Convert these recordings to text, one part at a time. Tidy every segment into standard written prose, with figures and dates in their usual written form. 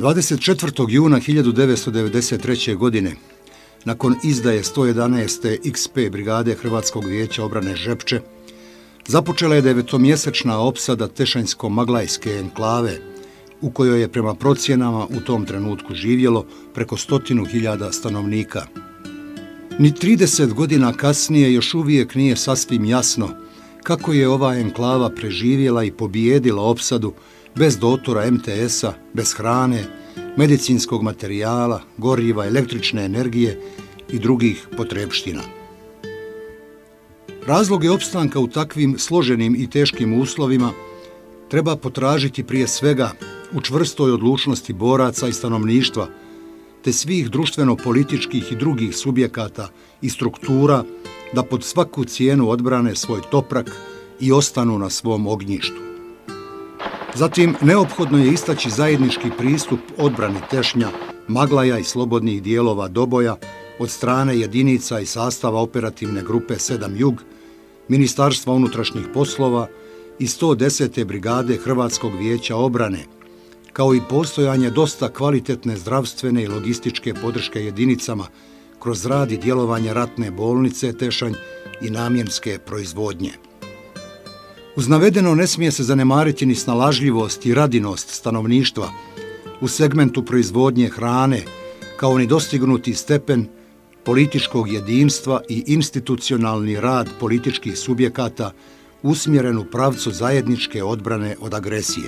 24. juna 1993. godine, nakon izdaje 111. XP brigade Hrvatskog vijeća obrane Žepče, započela je devetomjesečna opsada Tešanjsko-Maglajske enklave, u kojoj je prema procjenama u tom trenutku živjelo preko 100.000 stanovnika. Ni 30 godina kasnije još uvijek nije sasvim jasno kako je ova enklava preživjela i pobijedila opsadu bez dotora MTS-a, bez hrane, medicinskog materijala, goriva, električne energije i drugih potrepština. Razloge opstanka u takvim složenim i teškim uslovima treba potražiti prije svega u čvrstoj odlučnosti boraca i stanovništva, te svih društveno-političkih i drugih subjekata i struktura da pod svaku cijenu odbrane svoj toprak i ostanu na svom ognjištu. Zatim, neophodno je istaći zajednički pristup odbrani Tešnja, Maglaja i slobodnih dijelova Doboja od strane jedinica i sastava operativne grupe 7 Jug, Ministarstva unutrašnjih poslova i 110. brigade Hrvatskog vijeća obrane, kao i postojanje dosta kvalitetne zdravstvene i logističke podrške jedinicama kroz rad i djelovanje ratne bolnice Tešanj i namjenske proizvodnje. Uz navedeno ne smije se zanemariti ni snalažljivost i radinost stanovništva u segmentu proizvodnje hrane, kao ni dostignuti stepen političkog jedinstva i institucionalni rad političkih subjekata usmjeren u pravcu zajedničke odbrane od agresije.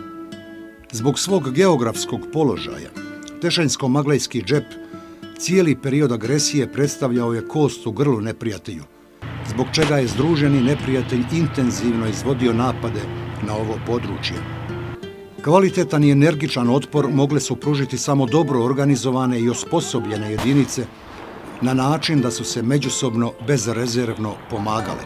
Zbog svog geografskog položaja, Tešanjsko-Maglajski džep cijeli period agresije predstavljao je kost u grlu neprijatelju, zbog čega je združeni neprijatelj intenzivno izvodio napade na ovo područje. Kvalitetan i energičan otpor mogle su pružiti samo dobro organizovane i osposobljene jedinice na način da su se međusobno bezrezervno pomagale.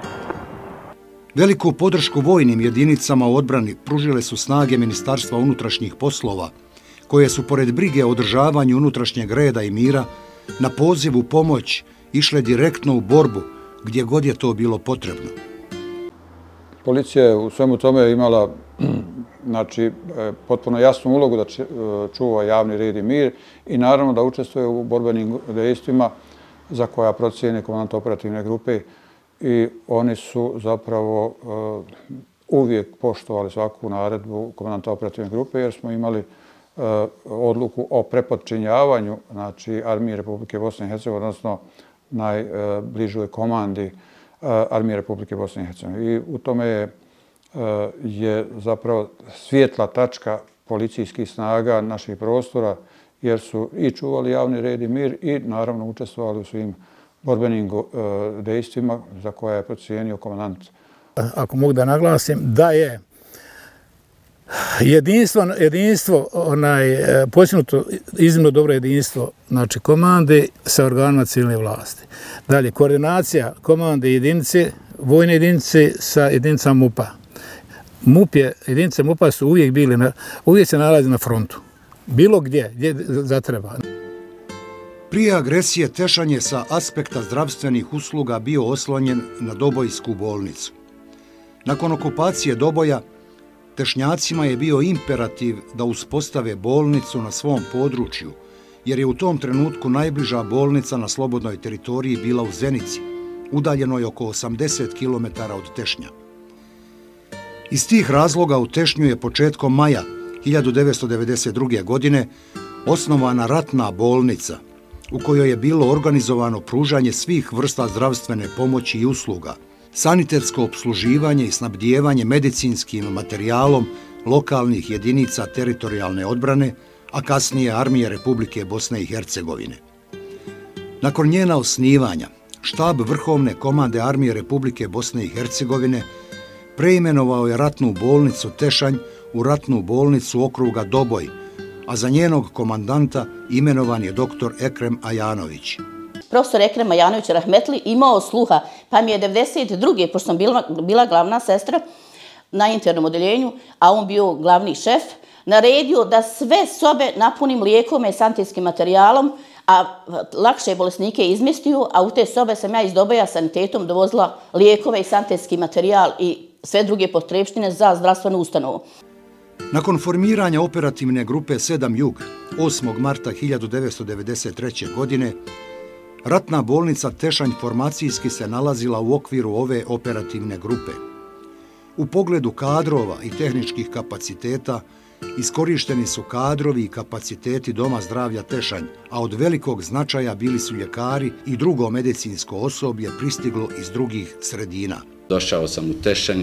Veliku podršku vojnim jedinicama u odbrani pružile su snage Ministarstva unutrašnjih poslova, koje su pored brige o održavanju unutrašnjeg reda i mira na poziv u pomoć išle direktno u borbu gdje god je to bilo potrebno. Policija je u svemu tome imala potpuno jasnu ulogu da čuva javni red i mir i naravno da učestvuje u borbenim dejstvima za koja procijene komandant operativne grupe i oni su zapravo uvijek poštovali svaku naredbu komandanta operativne grupe jer smo imali odluku o prepodčinjavanju Armije Republike Bosne i Hercegovine, odnosno najbližoj komandi Armije Republike Bosne i Hercegovine. I u tome je zapravo svijetla tačka policijskih snaga naših prostora jer su i čuvali javni red i mir i naravno učestvovali u svim borbenim dejstvima za koja je procijenio komandant. Ako mogu da naglasim da je jedinstvo postignuto iznimno dobro jedinstvo komande sa organima civilne vlasti. Dalje, koordinacija komande jedinice, vojne jedinice sa jedinicama MUP-a. Jedinice MUP-a su uvijek se nalazi na frontu. Bilo gdje zatreba. Prije agresije Tešanj je sa aspekta zdravstvenih usluga bio oslonjen na Dobojsku bolnicu. Nakon okupacije Doboja, Tešnjacima je bio imperativ da uspostave bolnicu na svom području, jer je u tom trenutku najbliža bolnica na slobodnoj teritoriji bila u Zenici, udaljenoj oko 80 km od Tešnja. Iz tih razloga u Tešnju je početkom maja 1992. godine osnovana ratna bolnica, u kojoj je bilo organizovano pružanje svih vrsta zdravstvene pomoći i usluga, sanitetsko opsluživanje i snabdijevanje medicinskim materijalom lokalnih jedinica teritorijalne odbrane, a kasnije Armije Republike Bosne i Hercegovine. Nakon njena osnivanja, štab Vrhovne komande Armije Republike Bosne i Hercegovine preimenovao je ratnu bolnicu Tešanj u ratnu bolnicu okruga Doboj, a za njenog komandanta imenovan je dr. Ekrem Ajanović. Profesor Ekrem Ajanović rahmetli imao sluha, pa mi je 92. pošto sam bila glavna sestra na internom odeljenju, a on bio glavni šef, naredio da sve sobe napunim lijekom i sanitetskim materijalom, a lakše bolesnike izmjestio, a u te sobe sam ja iz Doboja sanitetom dovozila lijekove i sanitetski materijal i sve druge potrepštine za zdravstvenu ustanovu. Nakon formiranja operativne grupe 7 Jug 8. marta 1993. godine, ratna bolnica Tešanj formacijski se nalazila u okviru ove operativne grupe. U pogledu kadrova i tehničkih kapaciteta iskorišteni su kadrovi i kapaciteti Doma zdravlja Tešanj, a od velikog značaja bili su ljekari i drugo medicinsko osoblje pristiglo iz drugih sredina. Došao sam u Tešanj,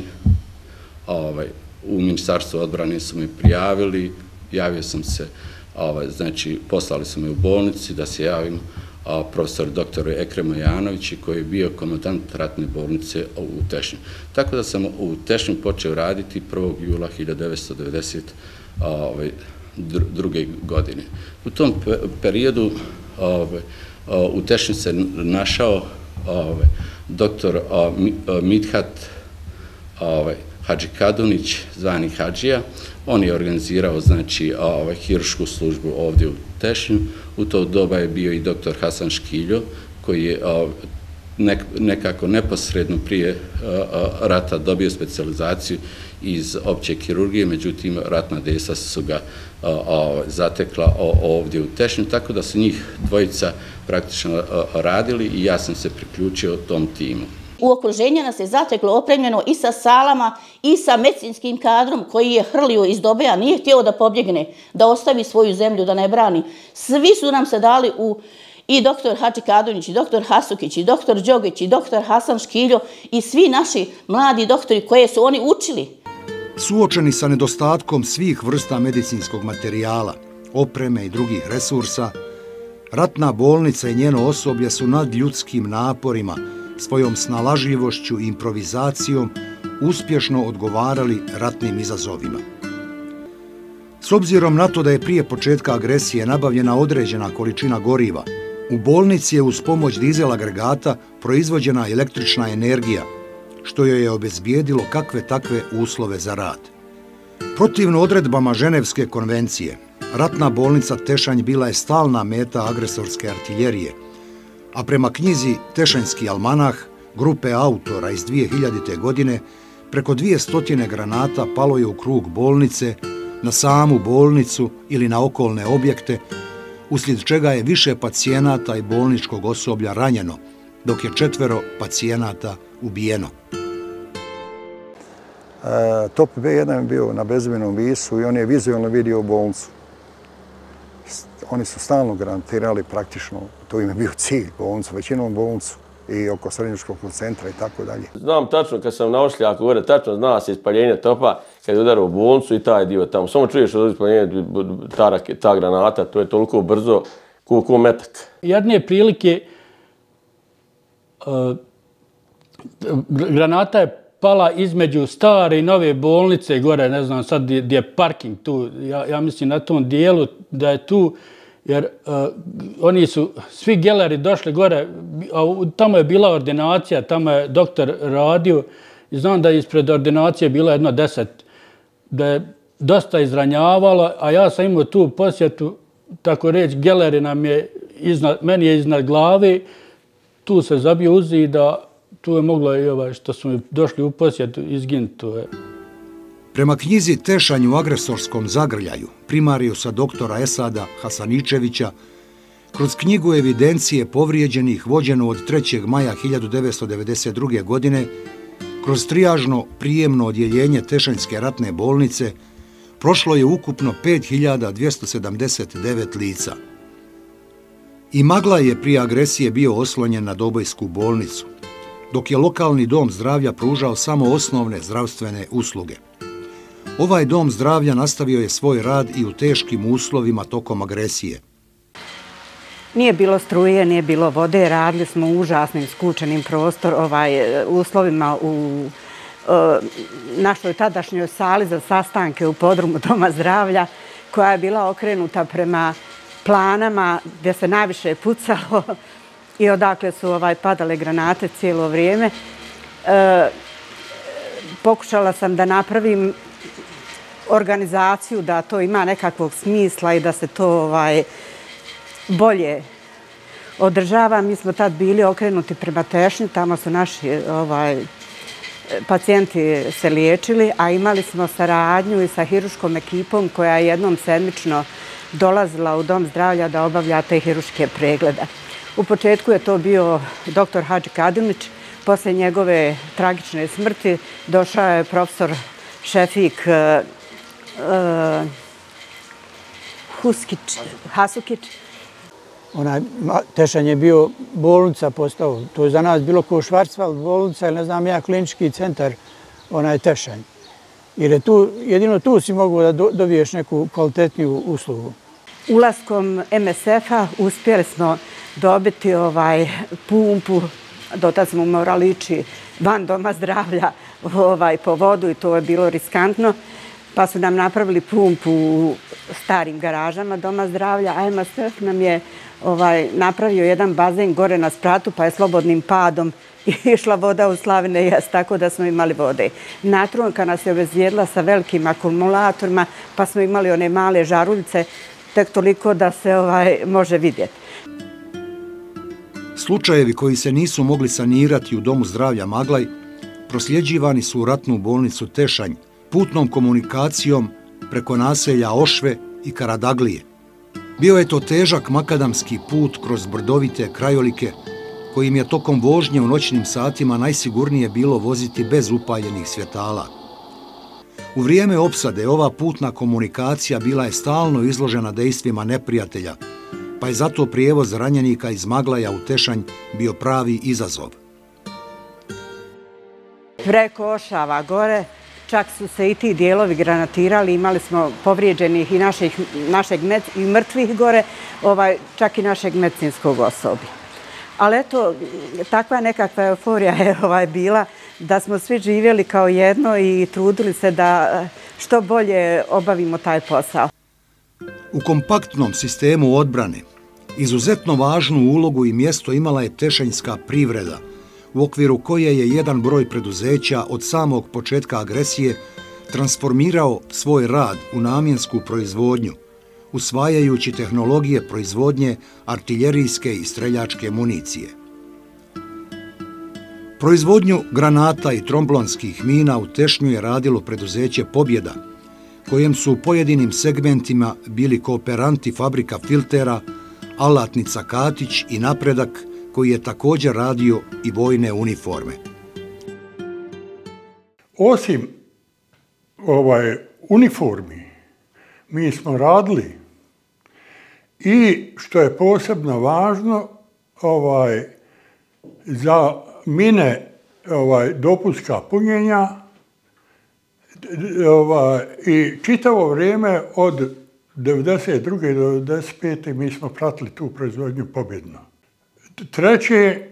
u Ministarstvu odbrane su me prijavili, javio sam se, znači poslali su me u bolnici da se javim profesor dr. Ekremu Janoviću koji je bio komandant ratne bolnice u Tešnju. Tako da sam u Tešnju počeo raditi 1. jula 1992. godine. U tom periodu u Tešnju se našao dr. Midhat Hadžikadunić, zvani Hadžija. On je organizirao znači hirušku službu ovdje u Tešnju. U to doba je bio i dr. Hasan Škiljo, koji je nekako neposredno prije rata dobio specijalizaciju iz opće kirurgije, međutim ratna dejstva su ga zatekla ovdje u Tešnju, tako da su njih dvojica praktično radili i ja sam se priključio tom timu. U okruženju nas je zateklo opremljeno i sa salama i sa medicinskim kadrom koji je hrlio iz Dobeja, nije htio da pobjegne, da ostavi svoju zemlju, da ne brani. Svi su nam se dali i dr. Hadžikadunić, i dr. Hasukić, i dr. Đogić, i dr. Hasan Škiljo i svi naši mladi doktori koje su oni učili. Suočeni sa nedostatkom svih vrsta medicinskog materijala, opreme i drugih resursa, ratna bolnica i njeno osoblje su nad ljudskim naporima, svojom snalažljivošću i improvizacijom uspješno odgovarali ratnim izazovima. S obzirom na to da je prije početka agresije nabavljena određena količina goriva, u bolnici je uz pomoć dizel agregata proizvođena električna energija, što joj je obezbijedilo kakve takve uslove za rad. Protivno odredbama Ženevske konvencije, ratna bolnica Tešanj bila je stalna meta agresorske artiljerije, a prema knjizi Tešanjski almanah grupe autora iz 2000. godine preko 200 granata palo je u krug bolnice, na samu bolnicu ili na okolne objekte, uslijed čega je više pacijenata i bolničkog osoblja ranjeno, dok je 4 pacijenata ubijeno. Top B1 je bio na bezimenu Visu i on je vizualno vidio bolnicu. Oni su stalno garantirali praktično, to im je bio cilj, bolnicu, većinom bolnicu i oko srednjoškolskog centra i tako dalje. Znam tačno, kad sam na Ošljaku gore, tačno zna se ispaljenje topa kad je udarao u bolnicu i taj dio tamo. Samo čuješ od ispaljenja ta granata, to je toliko brzo ko metak. Jedne prilike granata je pala između stare i nove bolnice gore, ne znam sad gdje je parking tu, ja mislim na tom dijelu da je tu, jer oni su, svi geleri došli gore, a tamo je bila ordinacija, tamo je doktor radio i znam da je ispred ordinacije bilo 10, da je dosta izranjavalo, a ja sam imao tu posjetu, tako reći, geleri meni je iznad glave, tu se zabio u zida, tu je moglo i što smo došli u posjetu izginuti. Prema knjizi Tešanj u agresorskom zagrljaju primarijusa doktora Esada Hasaničevića, kroz knjigu evidencije povrijeđenih vođenu od 3. maja 1992. godine, kroz trijažno prijemno odjeljenje Tešanjske ratne bolnice, prošlo je ukupno 5279 lica. I Maglaj je prije agresije bio oslonjen na Dobojsku bolnicu, dok je lokalni dom zdravlja pružao samo osnovne zdravstvene usluge. Ovaj dom zdravlja nastavio je svoj rad i u teškim uslovima tokom agresije. Nije bilo struje, nije bilo vode, radili smo u užasnim skučenim uslovima u našoj tadašnjoj sali za sastanke u podrumu Doma zdravlja, koja je bila okrenuta prema planama gdje se najviše pucalo i odakle su padale granate cijelo vrijeme. Pokušala sam da napravim organizaciju, da to ima nekakvog smisla i da se to bolje održava. Mi smo tad bili okrenuti prema Tešnju, tamo su naši pacijenti se liječili, a imali smo saradnju i sa hiruškom ekipom koja je jednom sedmično dolazila u dom zdravlja da obavlja te hiruške preglede. U početku je to bio dr. Hadži Kadimić, posle njegove tragične smrti došao je profesor Šefik Hasukić. Tešanj je bio bolnica postao. To je za nas bilo kao Švarcvald bolnica ili ne znam ja klinički centar Tešanj. Jer jedino tu si mogu da dobiješ neku kvalitetniju uslugu. Ulaskom MSF-a uspjeli smo dobiti pumpu, do tada smo morali ići van doma zdravlja po vodu i to je bilo riskantno. Pa su nam napravili pumpu u starim garažama doma zdravlja, a MSF nam je napravio jedan bazen gore na spratu, pa je slobodnim padom išla voda u slavine jes, tako da smo imali vode. Natronka nas je obezbijedila sa velikim akumulatorima, pa smo imali one male žaruljice, tek toliko da se može vidjeti. Slučajevi koji se nisu mogli sanirati u domu zdravlja Maglaj prosljeđivani su u ratnu bolnicu Tešanj putnom komunikacijom preko naselja Ošve i Karadaglije. Bio je to težak makadamski put kroz brdovite krajolike kojim je tokom vožnje u noćnim satima najsigurnije bilo voziti bez upaljenih svjetala. U vrijeme opsade ova putna komunikacija bila je stalno izložena dejstvima neprijatelja, pa je zato prijevoz ranjenika iz Maglaja u Tešanj bio pravi izazov. Preko Ošava gore čak su se i ti dijelovi granatirali, imali smo povrijeđenih i našeg i mrtvih gore, čak i našeg medicinskog osoblja. Ali eto, takva nekakva euforija je bila da smo svi živjeli kao jedno i trudili se da što bolje obavimo taj posao. U kompaktnom sistemu odbrane izuzetno važnu ulogu i mjesto imala je tešanjska privreda, u okviru koje je jedan broj preduzeća od samog početka agresije transformirao svoj rad u namjensku proizvodnju, usvajajući tehnologije proizvodnje artiljerijske i streljačke municije. Proizvodnju granata i tromblonskih mina u Tešnju je radilo preduzeće Pobjeda, kojem su u pojedinim segmentima bili kooperanti fabrika filtera, alatnica Katić i Napredak, koji je također radio i vojne uniforme. Osim uniformi, mi smo radili i, što je posebno važno, za mine dopunska punjenja i čitavo vrijeme od 1992. do 1995. mi smo pratili tu proizvodnju pobjedno. Treće,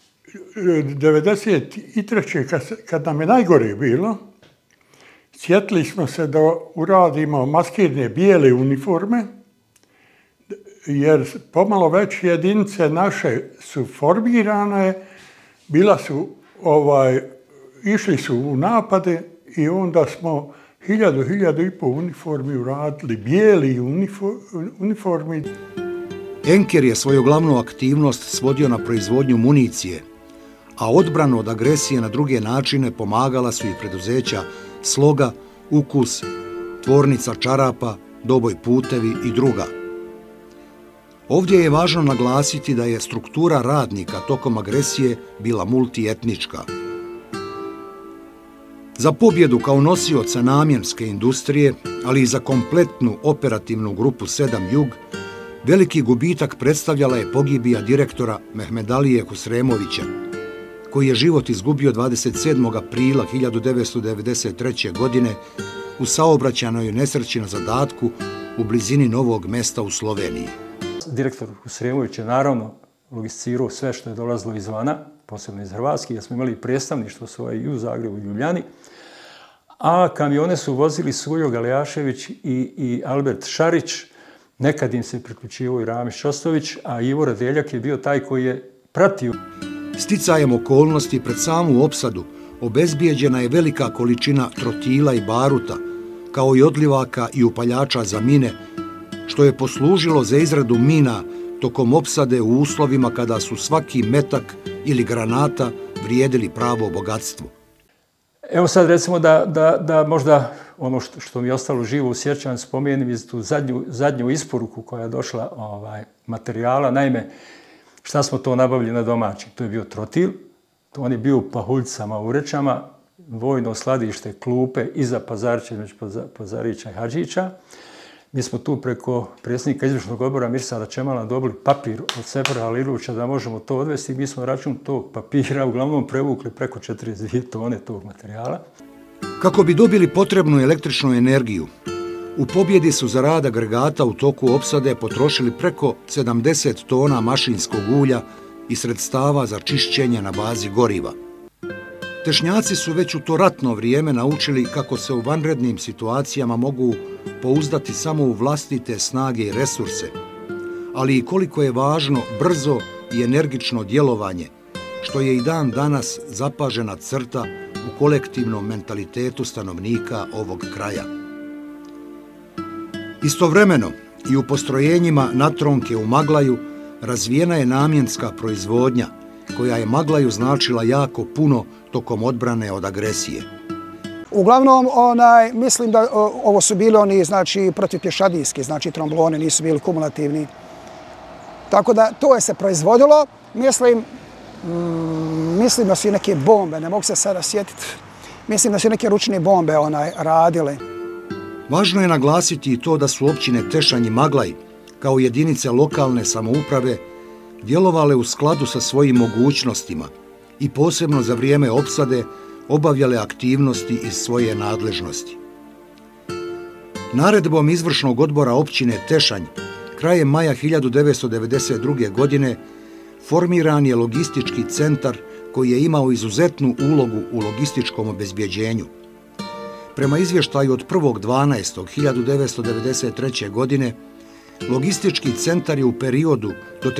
1993. kad nam je najgore bilo, sjetili smo se da uradimo maskirne bijele uniforme, jer pomalo već jedinice naše su formirane, išli su u napade i onda smo 1000-1500 uniformi uradili, bijeli uniformi. Enker je svoju glavnu aktivnost svodio na proizvodnju municije, a odbranu od agresije na druge načine pomagala su i preduzeća Sloga, Ukus, Tvornica čarapa, Doboj putevi i druga. Ovdje je važno naglasiti da je struktura radnika tokom agresije bila multietnička. Za Pobjedu kao nosioca namjenske industrije, ali i za kompletnu operativnu grupu 7 Jug, veliki gubitak predstavljala je pogibija direktora Mehmedalije Husremovića, koji je život izgubio 27. aprila 1993. godine u saobraćajnoj nesreći na zadatku u blizini Novog Mesta u Sloveniji. Direktor Husremović je naravno logisticirao sve što je dolazilo izvana, posebno iz Hrvatske, jer smo imali predstavništvo svoje i u Zagrebu i Ljubljani, a kamione su vozili Suljo Galejašević i Albert Šarić, nekad im se priključivao i Ramiš Ostović, a Ivo Radeljak je bio taj koji je pratio. Sticajem okolnosti pred samu opsadu obezbijeđena je velika količina trotila i baruta, kao i odlivaka i upaljača za mine, što je poslužilo za izradu mina tokom opsade u uslovima kada su svaki metak ili granata vrijedili pravo bogatstvo. Evo sad recimo da možda ono što mi je ostalo živo u sjećanju spomenem iz tu zadnju isporuku koja je došla materijala. Naime, šta smo to nabavili na domaći? To je bio trotil, on je bio u pahuljcama, u Rečama, vojno skladište, klupe iza Pazarića, između Pazarića i Hadžića. Mi smo tu preko predsjednika izvršnog odbora Mirsada Čemala dobili papir od Sefera Halilovića da možemo to odvesti. Mi smo račun tog papira uglavnom prevukli preko 42 tone tog materijala. Kako bi dobili potrebnu električnu energiju, u pobjedi su za rad agregata u toku opsade potrošili preko 70 tona mašinskog ulja i sredstava za čišćenje na bazi goriva. Tešnjaci su već u to ratno vrijeme naučili kako se u vanrednim situacijama mogu pouzdati samo u vlastite snage i resurse, ali i koliko je važno brzo i energično djelovanje, što je i dan danas zapažena crta u kolektivnom mentalitetu stanovnika ovog kraja. Istovremeno i u postrojenjima Natronke u Maglaju razvijena je namjenska proizvodnja koja je Maglaju značila jako puno tokom odbrane od agresije. Uglavnom, mislim da ovo su bili oni, znači, protivpješadijski, znači trombloni, nisu bili kumulativni. Tako da to je se proizvodilo, mislim da su i neke bombe, ne mogu se sada sjetiti, mislim da su i neke ručne bombe radile. Važno je naglasiti i to da su općine Tešanj i Maglaj, kao jedinice lokalne samouprave, djelovale u skladu sa svojim mogućnostima i posebno za vrijeme opsade obavljale aktivnosti iz svoje nadležnosti. Naredbom izvršnog odbora općine Tešanj krajem maja 1992. godine formiran je logistički centar koji je imao izuzetnu ulogu u logističkom obezbjeđenju. Prema izvještaju od 1.12.1993. godine, logistički centar je u periodu do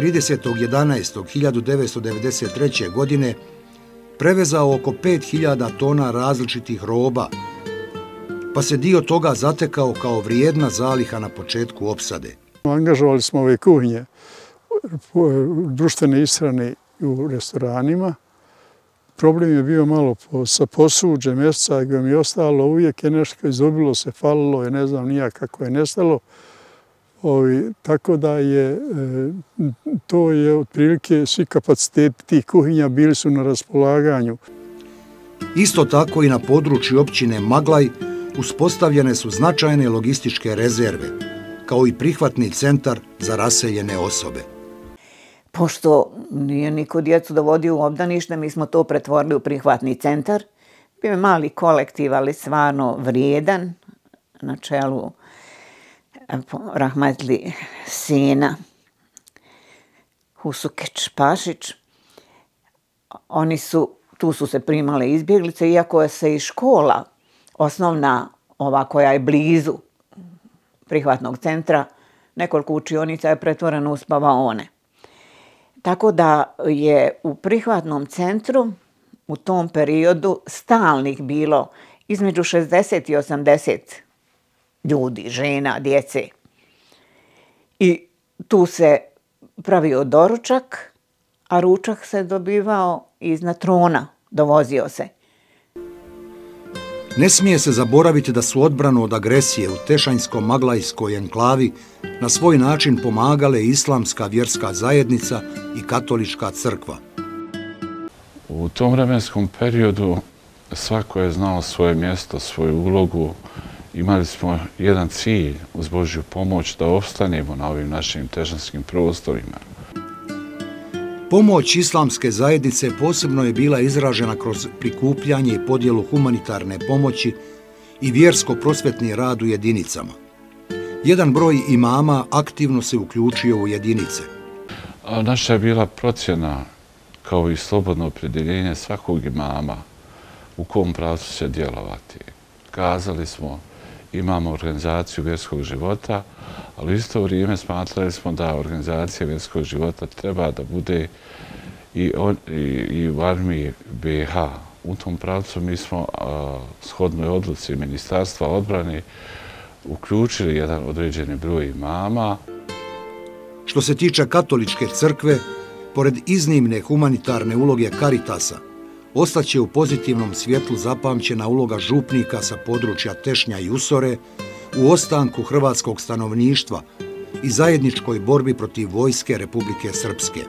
30.11.1993. godine prevezao oko 5000 tona različitih roba, pa se dio toga zatekao kao vrijedna zaliha na početku opsade. Angažovali smo ove kuhinje, društvene ishrane u restoranima. Problem je bio malo sa posuđe, mjeseca gdje mi je ostalo, uvijek je nešto izgubilo se, falilo je, ne znam nija kako je nestalo. Tako da je, to je otprilike svi kapaciteti tih kuhinja bili su na raspolaganju. Isto tako i na području općine Maglaj uspostavljene su značajne logističke rezerve, kao i prihvatni centar za raseljene osobe. Pošto nije niko djecu dovodio u obdanište, mi smo to pretvorili u prihvatni centar. Bio je mali kolektiv, ali stvarno vrijedan, na čelu rahmetli sina Husukeć Pašić. Tu su se primale izbjeglice, iako je se i škola, osnovna ova koja je blizu prihvatnog centra, nekoliko učionica je pretvoreno u spavaone. Tako da je u prihvatnom centru u tom periodu stalnih bilo između 60 i 80 ljudi, žena, djece. I tu se pravio doručak, a ručak se dobivao iz Natrona, dovozio se. Ne smije se zaboraviti da su odbranu od agresije u Tešanjsko-Maglajskoj enklavi na svoj način pomagale islamska vjerska zajednica i katolička crkva. U tom vremenskom periodu svako je znao svoje mjesto, svoju ulogu. Imali smo jedan cilj uz Božju pomoć da opstanemo na ovim našim tešanskim prostorima. Pomoć islamske zajednice posebno je bila izražena kroz prikupljanje i podjelu humanitarne pomoći i vjersko-prosvetni rad u jedinicama. Jedan broj imama aktivno se uključio u jedinice. Naša je bila procjena, kao i slobodno opredjeljenje svakog imama u kom pravcu će djelovati. Kazali smo, imamo organizaciju vjerskog života, ali u isto vrijeme smatrali smo da organizacija vjerskog života treba da bude i u armiji BiH. U tom pravcu mi smo shodnoj odluci Ministarstva odbrane uključili jedan određeni broj imama. Što se tiče katoličke crkve, pored iznimne humanitarne uloge Caritasa, ostaće u pozitivnom svjetlu zapamćena uloga župnika sa područja Tešnja i Usore u ostanku hrvatskog stanovništva i zajedničkoj borbi protiv vojske Republike Srpske.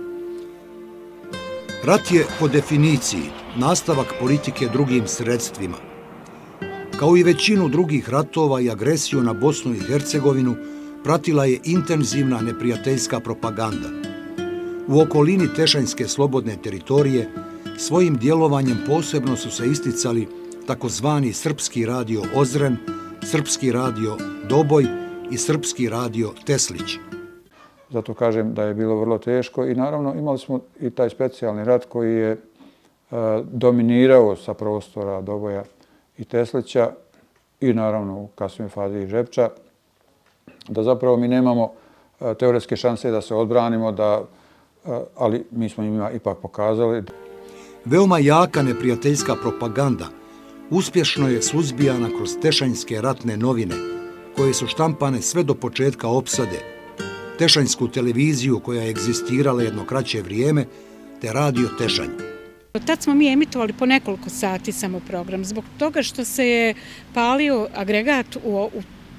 Rat je po definiciji nastavak politike drugim sredstvima. Kao i većinu drugih ratova i agresiju na Bosnu i Hercegovinu pratila je intenzivna neprijateljska propaganda. U okolini Tešanjske slobodne teritorije svojim djelovanjem posebno su se isticali takozvani Srpski radio Ozren, Srpski radio Doboj i Srpski radio Teslić. Zato kažem da je bilo vrlo teško i naravno imali smo i taj specijalni rat koji je dominirao sa prostora Doboja i Teslića i naravno u kasnijoj fazi i Žepča, da zapravo mi nemamo teoretske šanse da se odbranimo, ali mi smo im ipak pokazali. Veoma jaka neprijateljska propaganda uspješno je suzbijana kroz Tešanjske ratne novine, koje su štampane sve do početka opsade, Tešanjsku televiziju koja je egzistirala jedno kraće vrijeme, te radio Tešanj. Tad smo mi emitovali po nekoliko sati samo program, zbog toga što se je palio agregat u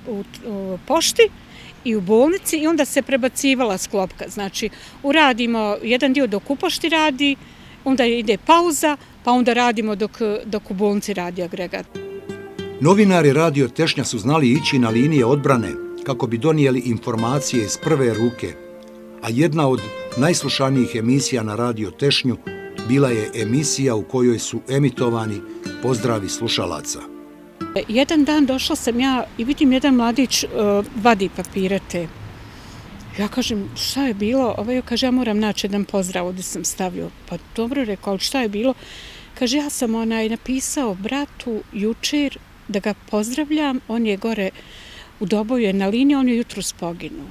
pošti i u bolnici i onda se prebacivala sklopka. Znači, uradimo jedan dio dok u pošti radi, onda ide pauza, pa onda radimo dok u bolnici radi agregat. Novinari radio Tešnja su znali ići na linije odbrane kako bi donijeli informacije iz prve ruke, a jedna od najslušanijih emisija na radio Tešnju bila je emisija u kojoj su emitovani pozdravi slušalaca. Jedan dan došla sam ja i vidim jedan mladić vadi papire te. Ja kažem, šta je bilo? Ovaj kaže, ja moram naći jedan pozdrav, ovdje sam stavio. Pa dobro, rekao, ali šta je bilo? Kaže, ja sam napisao bratu jučer da ga pozdravljam, on je gore u Doboju je na liniji, on je jutros poginuo.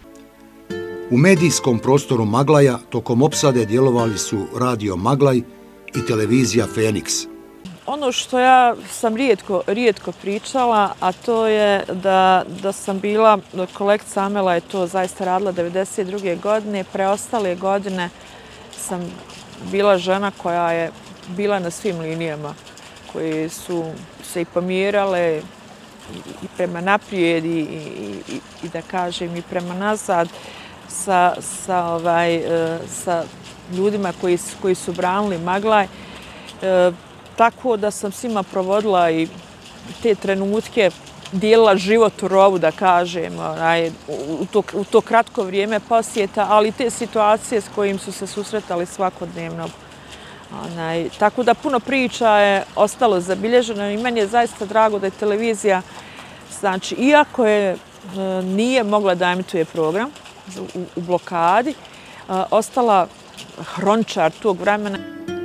U medijskom prostoru Maglaja tokom opsade djelovali su radio Maglaj i televizija Feniks. Ono što ja sam rijetko pričala, a to je da sam bila, kolegica Amela je to zaista radila 1992. godine, preostale godine sam bila žena koja je bila na svim linijama, koje su se i pomjerale i prema naprijed i da kažem i prema nazad sa ljudima koji su branili Maglaj. Tako da sam s njima provodila i te trenutke, dijelila život u rovu, da kažem, u to kratko vrijeme posjeta, ali te situacije s kojim su se susretali svakodnevno. Tako da puno priča je ostalo zabilježeno i meni je zaista drago da je televizija, znači, iako nije mogla da emituje program u blokadi, ostala hroničar tog vremena.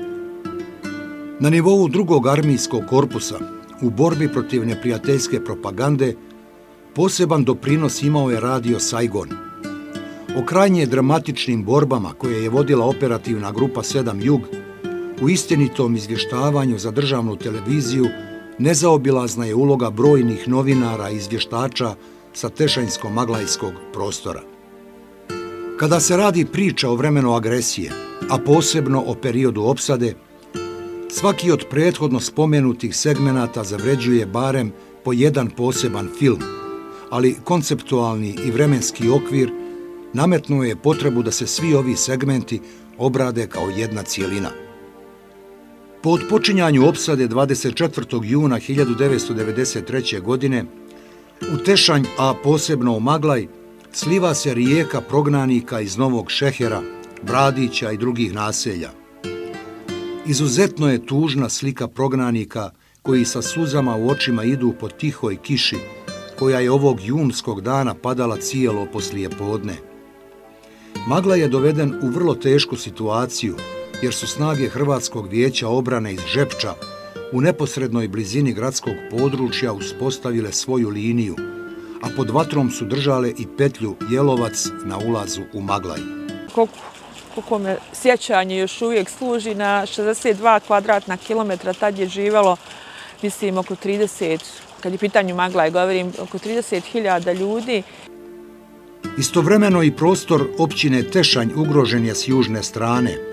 Na nivou drugog armijskog korpusa, u borbi protiv neprijateljske propagande, poseban doprinos imao je radio Saigon. O krajnje dramatičnim borbama koje je vodila operativna grupa 7 Jug, u istinitom izvještavanju za državnu televiziju nezaobilazna je uloga brojnih novinara i izvještača sa tešanjsko-maglajskog prostora. Kada se radi priča o vremenu agresije, a posebno o periodu opsade, svaki od prethodno spomenutih segmenata zavređuje barem po jedan poseban film, ali konceptualni i vremenski okvir nametnuo je potrebu da se svi ovi segmenti obrade kao jedna cijelina. Po odpočinjanju opsade 24. juna 1993. godine u Tešanj, a posebno u Maglaj, sliva se rijeka prognanika iz Novog Šehera, Bradića i drugih naselja. Izuzetno je tužna slika prognanika koji sa suzama u očima idu po tihoj kiši koja je ovog junskog dana padala cijelo poslijepodne. Maglaj je doveden u vrlo tešku situaciju jer su snage Hrvatskog vijeća obrane iz Žepča u neposrednoj blizini gradskog područja uspostavile svoju liniju, a pod vatrom su držale i petlju Jelovac na ulazu u Maglaj. Koliko me sjećanje još uvijek služi, na 62 kvadratna kilometra tad je živjelo, mislim, oko 30, kad je pitanju Maglaj, govorim, oko 30.000 ljudi. Istovremeno i prostor općine Tešanj ugrožen je s južne strane.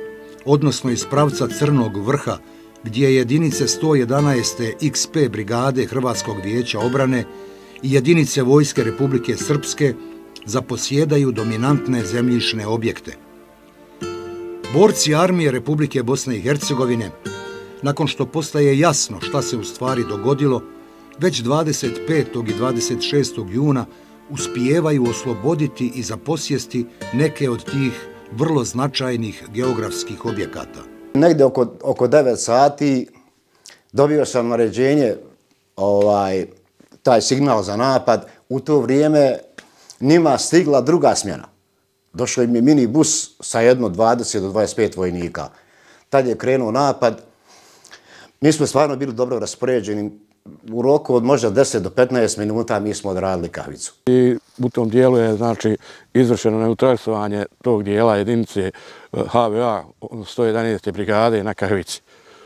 odnosno iz pravca Crnog vrha, gdje jedinice 111. XP brigade Hrvatskog vijeća obrane i jedinice Vojske Republike Srpske zaposjedaju dominantne zemljišne objekte. Borci armije Republike Bosne i Hercegovine, nakon što postaje jasno šta se u stvari dogodilo, već 25. i 26. juna uspijevaju osloboditi i zaposjesti neke od tih vrlo značajnih geografskih objekata. Negdje oko 9 sati dobio sam naređenje, taj signal za napad. U to vrijeme njima stigla druga smjena. Došao im je minibus sa jedno 20 do 25 vojnika. Tad je krenuo napad. Mi smo stvarno bili dobro raspoređeni. U roku od možda 10 do 15 minuta mi smo odradili Kahvicu. I u tom dijelu je izvršeno neutralisovanje tog dijela jedinice HVA 111. brigade na Kahvici.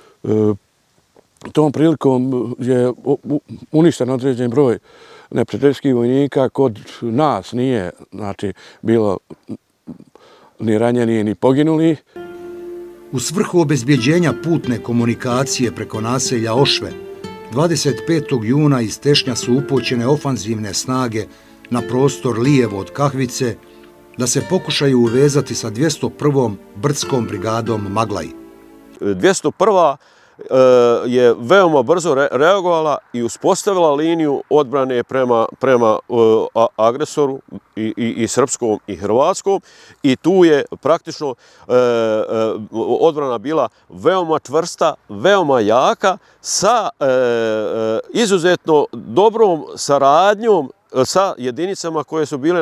Tom prilikom je uništen određen broj neprijateljskih vojnika. Kod nas nije bilo ni ranjeni ni poginuli. U svrhu obezbjeđenja putne komunikacije preko naselja Ošve, 25. juna iz Tešnja su upućene ofanzivne snage na prostor lijevo od Kahvice da se pokušaju uvezati sa 201. brdskom brigadom Maglaj. 201. je veoma brzo reagovala i uspostavila liniju odbrane prema agresoru i srpskom i hrvatskom i tu je praktično odbrana bila veoma čvrsta, veoma jaka sa izuzetno dobrom saradnjom sa jedinicama koje su bile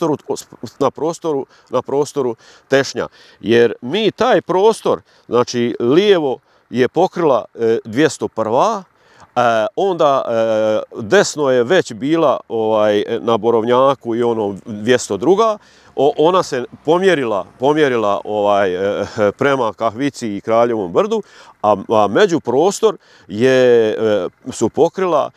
na prostoru Tešnja. Jer mi taj prostor, znači lijevo je pokrila 201. Onda desno je već bila na Borovnjaku i onom 202. Ona se pomjerila prema Kahvici i Kraljevom brdu, a međuprostor su pokrila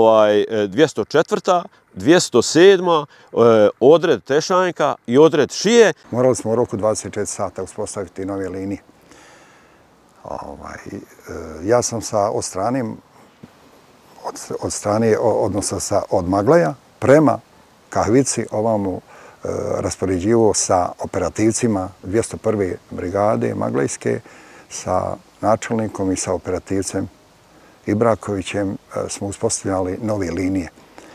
204. 207. odred Tešanjka i odred Šije. Morali smo u roku 24 sata uspostaviti nove linije. Ja sam od Maglaja prema Kahvici ovamo raspoređivao sa operativcima 201. brigade Maglajske, sa načelnikom i sa operativcem Ibrakovićem smo uspostavljali nove linije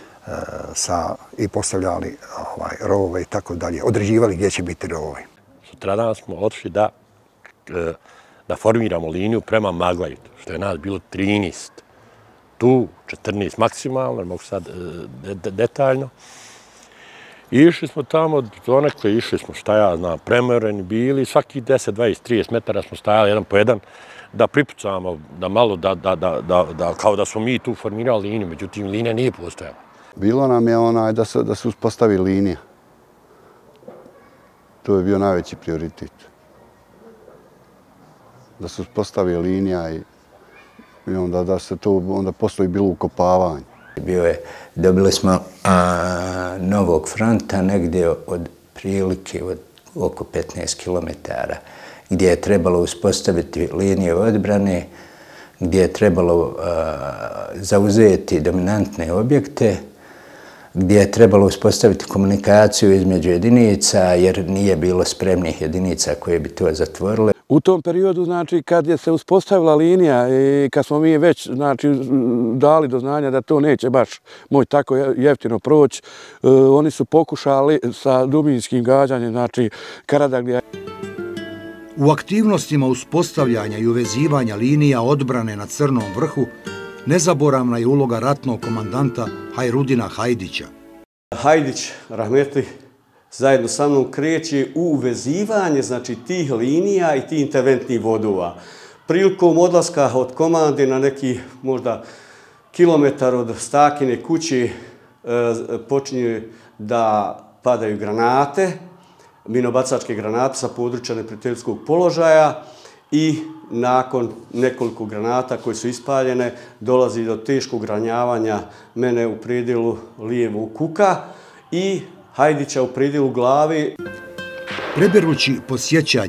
i postavljali rovove i tako dalje. Određivali gdje će biti rovovi. Sutradan smo otišli da formiramo liniju prema Maglaju, što je nas bilo 13. Tu 14 maksimalno, mogu sad detaljno. Išli smo tamo, donekle išli smo, šta ja znam, premoreni bili, svaki 10, 20, 30 metara smo stajali jedan po jedan da pripucamo, da malo, kao da smo mi tu formirali liniju, međutim linija nije postojala. Bilo nam je da se uspostavi linija. To je bio najveći prioritet. Da se uspostavi linija i onda da se to, onda postoji bilo ukopavanje. Dobili smo novog fronta negdje od prilike oko 15 kilometara, gdje je trebalo uspostaviti linije odbrane, gdje je trebalo zauzeti dominantne objekte, gdje je trebalo uspostaviti komunikaciju između jedinica, jer nije bilo spremnih jedinica koje bi to zatvorile. U tom periodu, kad je se uspostavila linija i kad smo mi već dali do znanja da to neće baš moći tako jeftino proći, oni su pokušali sa dubinskim gađanjem, Karadaglija. U aktivnostima uspostavljanja i uvezivanja linija odbrane na Crnom vrhu nezaboravna je uloga ratnog komandanta Hajrudina Hajdića. Hajdić, rahmetli, zajedno sa mnom kreće u uvezivanje tih linija i tih interventnih vodova. Prilikom odlaska od komande na neki možda kilometar od Stakine kuće počinje da padaju granate, minobacačke granate sa područja neprijateljskog položaja i nakon nekoliko granata koje su ispaljene dolazi do teškog ranjavanja mene u predjelu lijevog kuka i Hajdića u predjelu glavi. Preberući po sjećanjima,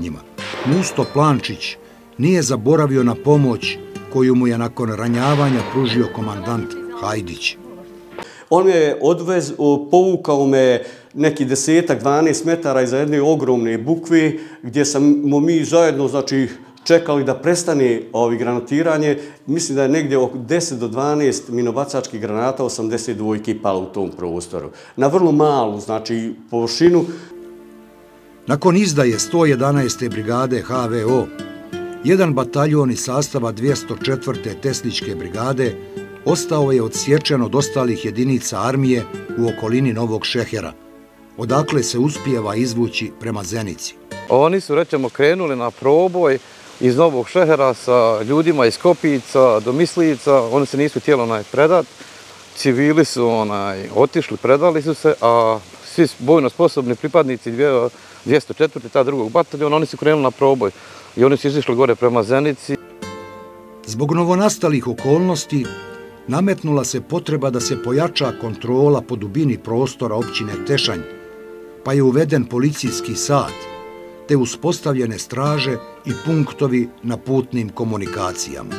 Musto Plančić nije zaboravio na pomoć koju mu je nakon ranjavanja pružio komandant Hajdić. On je povukao me neki 10-12 metara iza jedne ogromne bukve gdje smo mi zajedno, znači, čekali da prestane granatiranje. Mislim da je negdje oko 10 do 12 minobacačkih granata 82 palo u tom prostoru. Na vrlo malu, znači, površinu. Nakon izdaje 111. brigade HVO, jedan bataljon iz sastava 204. Tesničke brigade ostao je odsječen od ostalih jedinica armije u okolini Novog Šehera, odakle se uspijeva izvući prema Zenici. Oni su, rećemo, krenuli na proboj iz Novog Šehera sa ljudima iz Kopica do Mislica. Oni se nisu htjeli predat. Civili su otišli, predali su se, a svi bojno sposobni pripadnici 204. ta drugog bataljona, oni su krenuli na proboj i oni su izišli gore prema Zenici. Zbog novonastalih okolnosti nametnula se potreba da se pojača kontrola po dubini prostora općine Tešanj, pa je uveden policijski sat, te uspostavljene straže i punktovi na putnim komunikacijama.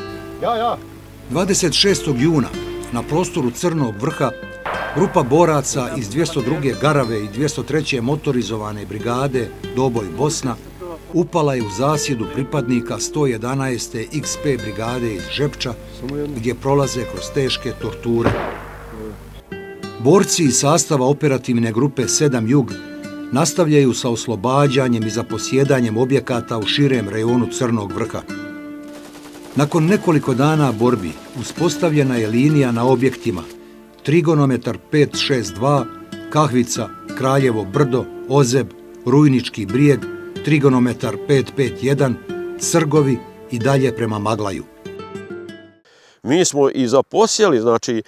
26. juna na prostoru Crnog vrha grupa boraca iz 202. Garave i 203. motorizovane brigade Doboj Bosna upala je u zasjedu pripadnika 111. XP brigade iz Žepča, gdje prolaze kroz teške torture. Borci iz sastava operativne grupe 7 Jug nastavljaju sa oslobađanjem i zaposjedanjem objekata u širem rejonu Crnog vrha. Nakon nekoliko dana borbi uspostavljena je linija na objektima trigonometar 562, Kahvica, Kraljevo brdo, Ozeb, Rujnički brijeg, trigonometar 551, Crgovi i dalje prema Maglaju. Mi smo i zaposjeli, znači,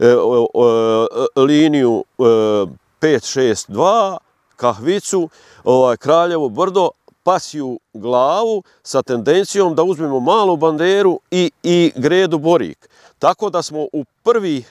liniju 562, Kahvicu, Kraljevo brdo, Pasju glavu sa tendencijom da uzmemo Malu Banderu i Gredu Borik. Tako da smo u prvi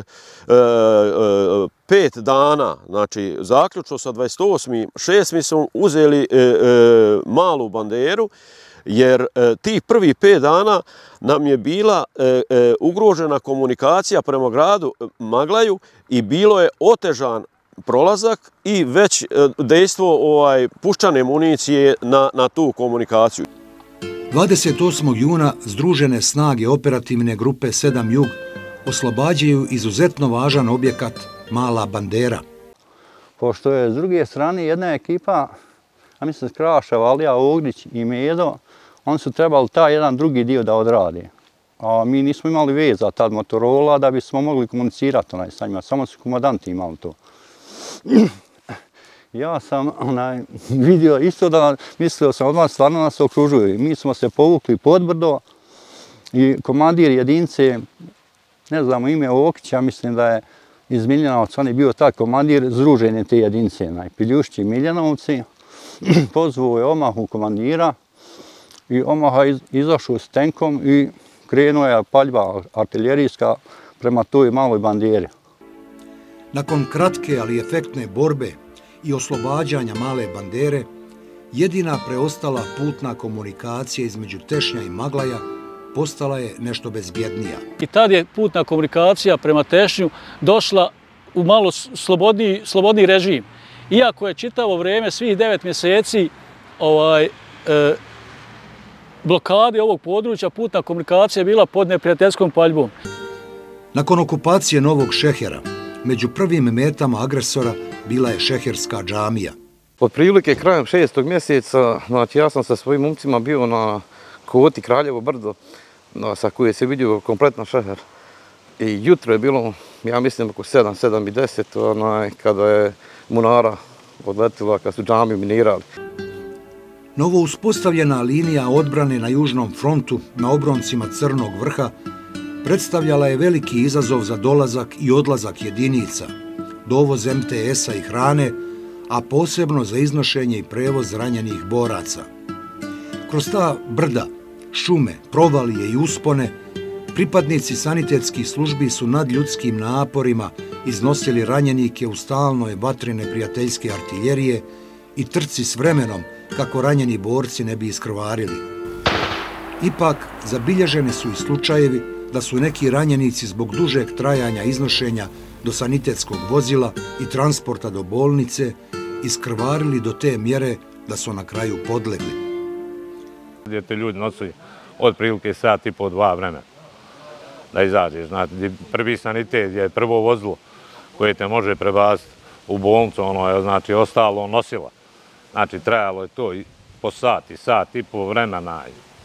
5 dana, znači zaključno sa 28.6. smo uzeli Malu Banderu, jer tih prvi 5 dana nam je bila ugrožena komunikacija prema gradu Maglaju i bilo je otežan prolazak i već dejstvo puščane municije na tu komunikaciju. 28. juna združene snage operativne grupe 7 Jug oslobađaju izuzetno važan objekat Mala Bandera. Pošto je s druge strane jedna ekipa, a mislim Kraša, Valija, Ogrić i Medo, oni su trebali taj jedan drugi dio da odradi. A mi nismo imali veza tad Motorola da bismo mogli komunicirati sa njima, samo su komandanti imali to. Ja sam vidio isto da mislio sam odmah stvarno nas okružuju. Mi smo se povukli pod brdo i komandir jedinice, ne znamo ime Okića, mislim da je iz Miljanovca, on je bio taj komandir združenje te jedinice, Piljušći Miljanovci. Pozvao je Omahu komandira i Omaha izašao s tenkom i krenuo je paljba artiljerijska prema toj Maloj Banderi. Nakon kratke, ali efektne borbe i oslobađanja Male Bandere, jedina preostala putna komunikacija između Tešnja i Maglaja postala je nešto bezbjednija. I tad je putna komunikacija prema Tešnju došla u malo slobodniji režim. Iako je čitavo vrijeme, svih 9 mjeseci, blokade ovog područja, putna komunikacija je bila pod neprijateljskom paljbom. Nakon okupacije Novog Šehera, među prvim metama agresora bila je Šeherska džamija. Od prilike krajem 6. mjeseca, znači ja sam sa svojim momcima bio na koti Kraljevo brdo, sa koje se vidio kompletno Šeher. I jutro je bilo, ja mislim, oko 7:10, kada je Munara odletila, kad su džamiju minirali. Novo uspostavljena linija odbrane na južnom frontu na obroncima Crnog vrha predstavljala je veliki izazov za dolazak i odlazak jedinica, dovoz MTS-a i hrane, a posebno za iznošenje i prevoz ranjenih boraca. Kroz ta brda, šume, provalije i uspone, pripadnici sanitetskih službi su nad ljudskim naporima iznosili ranjenike u stalnoj vatri neprijateljske artiljerije i trci s vremenom kako ranjeni borci ne bi iskrvarili. Ipak, zabilježeni su i slučajevi da su neki ranjenici zbog dužeg trajanja iznošenja do sanitetskog vozila i transporta do bolnice iskrvarili do te mjere da su na kraju podlegli. Gdje te ljudi nosili od prilike sat i po 2 vremena da izađeš. Znate, prvi sanitet je prvo vozilo koje te može prebaciti u bolnicu, ono je znači ostalo nosila. Znači trajalo je to po sat i po vremena.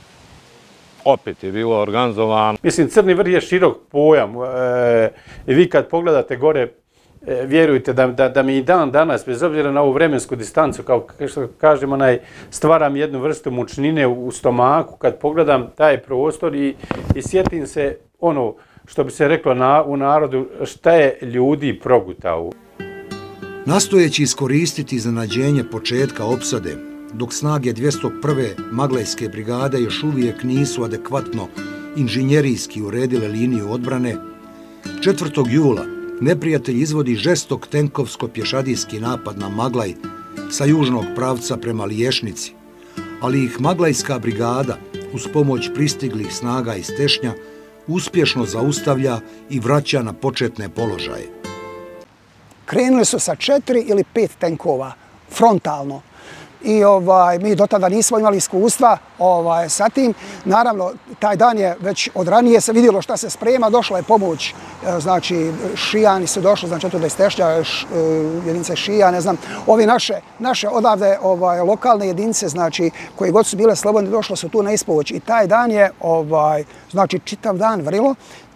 Opet je bilo organizovano. Mislim, Crni vrh je širok pojam. I vi kad pogledate gore, vjerujte da mi i dan danas, bez obzira na ovu vremensku distancu, kao što kažemo, stvaram jednu vrstu mučnine u stomaku kad pogledam taj prostor i sjetim se ono što bi se reklo u narodu, šta je ljudi progutao. Nastojeći iskoristiti iznenađenje početka opsade, dok snage 201. Maglajske brigade još uvijek nisu adekvatno inženjerijski uredile liniju odbrane, 4. jula neprijatelj izvodi žestok tenkovsko-pješadijski napad na Maglaj sa južnog pravca prema Liješnici, ali ih Maglajska brigada uz pomoć pristiglih snaga iz Tešnja uspješno zaustavlja i vraća na početne položaje. Krenuli su sa 4 ili 5 tenkova, frontalno. I mi do tada nismo imali iskustva sa tim. Naravno, taj dan je već od ranije se vidjelo šta se sprema, došla je pomoć, znači šijani su došli, znači to da je Tešnja, jedinice šija, ne znam, ovi naše odavde lokalne jedinice, znači koje god su bile slobodne, došle su tu na ispomoć. I taj dan je, znači čitav dan vrilo.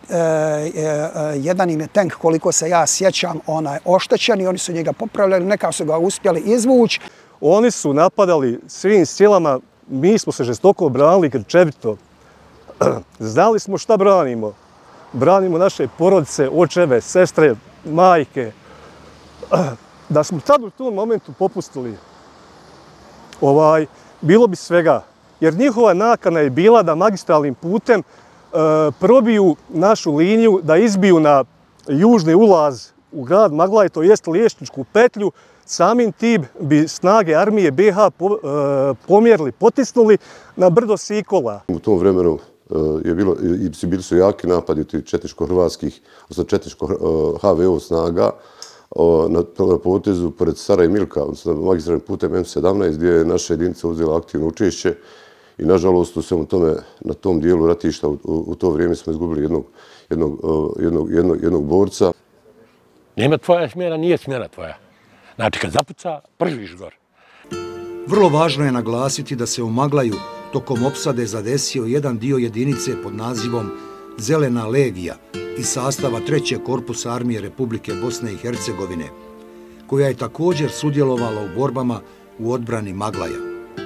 Jedan im je tank, koliko se ja sjećam, oštećen i oni su njega popravljali, neka su ga uspjeli izvući. Oni su napadali svim silama, mi smo se žestoko branili grčevito. Znali smo šta branimo. Branimo naše porodice, očeve, sestre, majke. Da smo tad u tom momentu popustili, bilo bi svega. Jer njihova nakana je bila da magistralnim putem probiju našu liniju, da izbiju na južni ulaz u grad Maglaj, to jest Liješničku petlju. Samim tim bi snage armije BiH pomjerili, potisnuli na brdo Sikola. U tom vremenu bili su jaki napadi četničko-hrvatskih, odnosno četničko-HVO snaga na potezu pored Sara i Milka, odnosno magistralnim putem M17, gdje je naša jedinica uzela aktivno učešće i nažalost na tom dijelu ratišta u to vrijeme smo izgubili jednog borca. Nema tvoja smjera, nije smjera tvoja. Znači, kad zapuca, pržiš gore. Vrlo važno je naglasiti da se u Maglaju tokom opsade zadesio jedan dio jedinice pod nazivom Zelena legija iz sastava 3. korpusa armije Republike Bosne i Hercegovine, koja je također sudjelovala u borbama u odbrani Maglaja.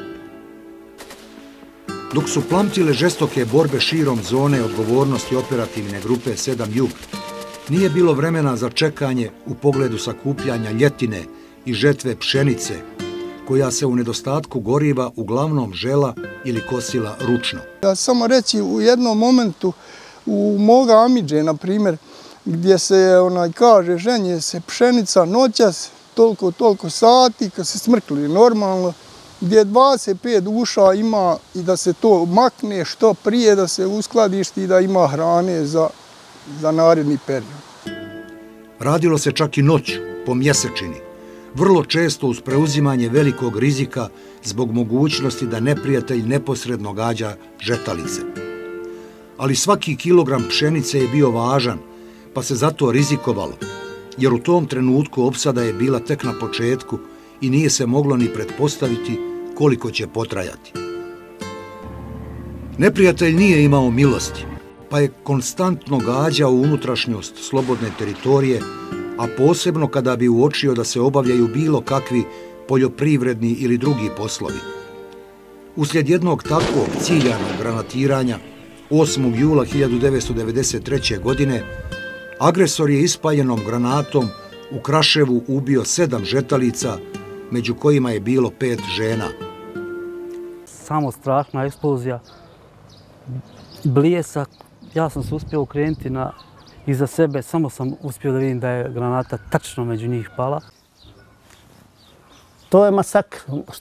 Dok su plamtile žestoke borbe širom zone odgovornosti operativne grupe 7 Jug, nije bilo vremena za čekanje u pogledu sakupljanja ljetine i žetve pšenice, koja se u nedostatku goriva uglavnom žela ili kosila ručno. Ja samo reći u jednom momentu u moga Amidže, na primjer, gdje se kaže ženje se pšenica noćas, toliko sati, kad se smrkli normalno, gdje 25 duša ima i da se to makne što prije, da se uskladišti i da ima hrane za naredni period. Radilo se čak i noću, po mjesečini, vrlo često uz preuzimanje velikog rizika zbog mogućnosti da neprijatelj neposredno gađa žetalice. Ali svaki kilogram pšenice je bio važan, pa se zato rizikovalo, jer u tom trenutku opsada je bila tek na početku i nije se moglo ni pretpostaviti koliko će potrajati. Neprijatelj nije imao milosti, pa je konstantno gađao unutrašnjost slobodne teritorije, a posebno kada bi uočio da se obavljaju bilo kakvi poljoprivredni ili drugi poslovi. Uslijed jednog takvog ciljanog granatiranja 8. jula 1993. godine agresor je ispaljenom granatom u Kraševu ubio 7 žetalica, među kojima je bilo 5 žena. Samo strašna eksplozija, bljesak. Ja sam se uspio okrenuti iza sebe, samo sam uspio da vidim da je granata tačno među njih pala. To je masakr.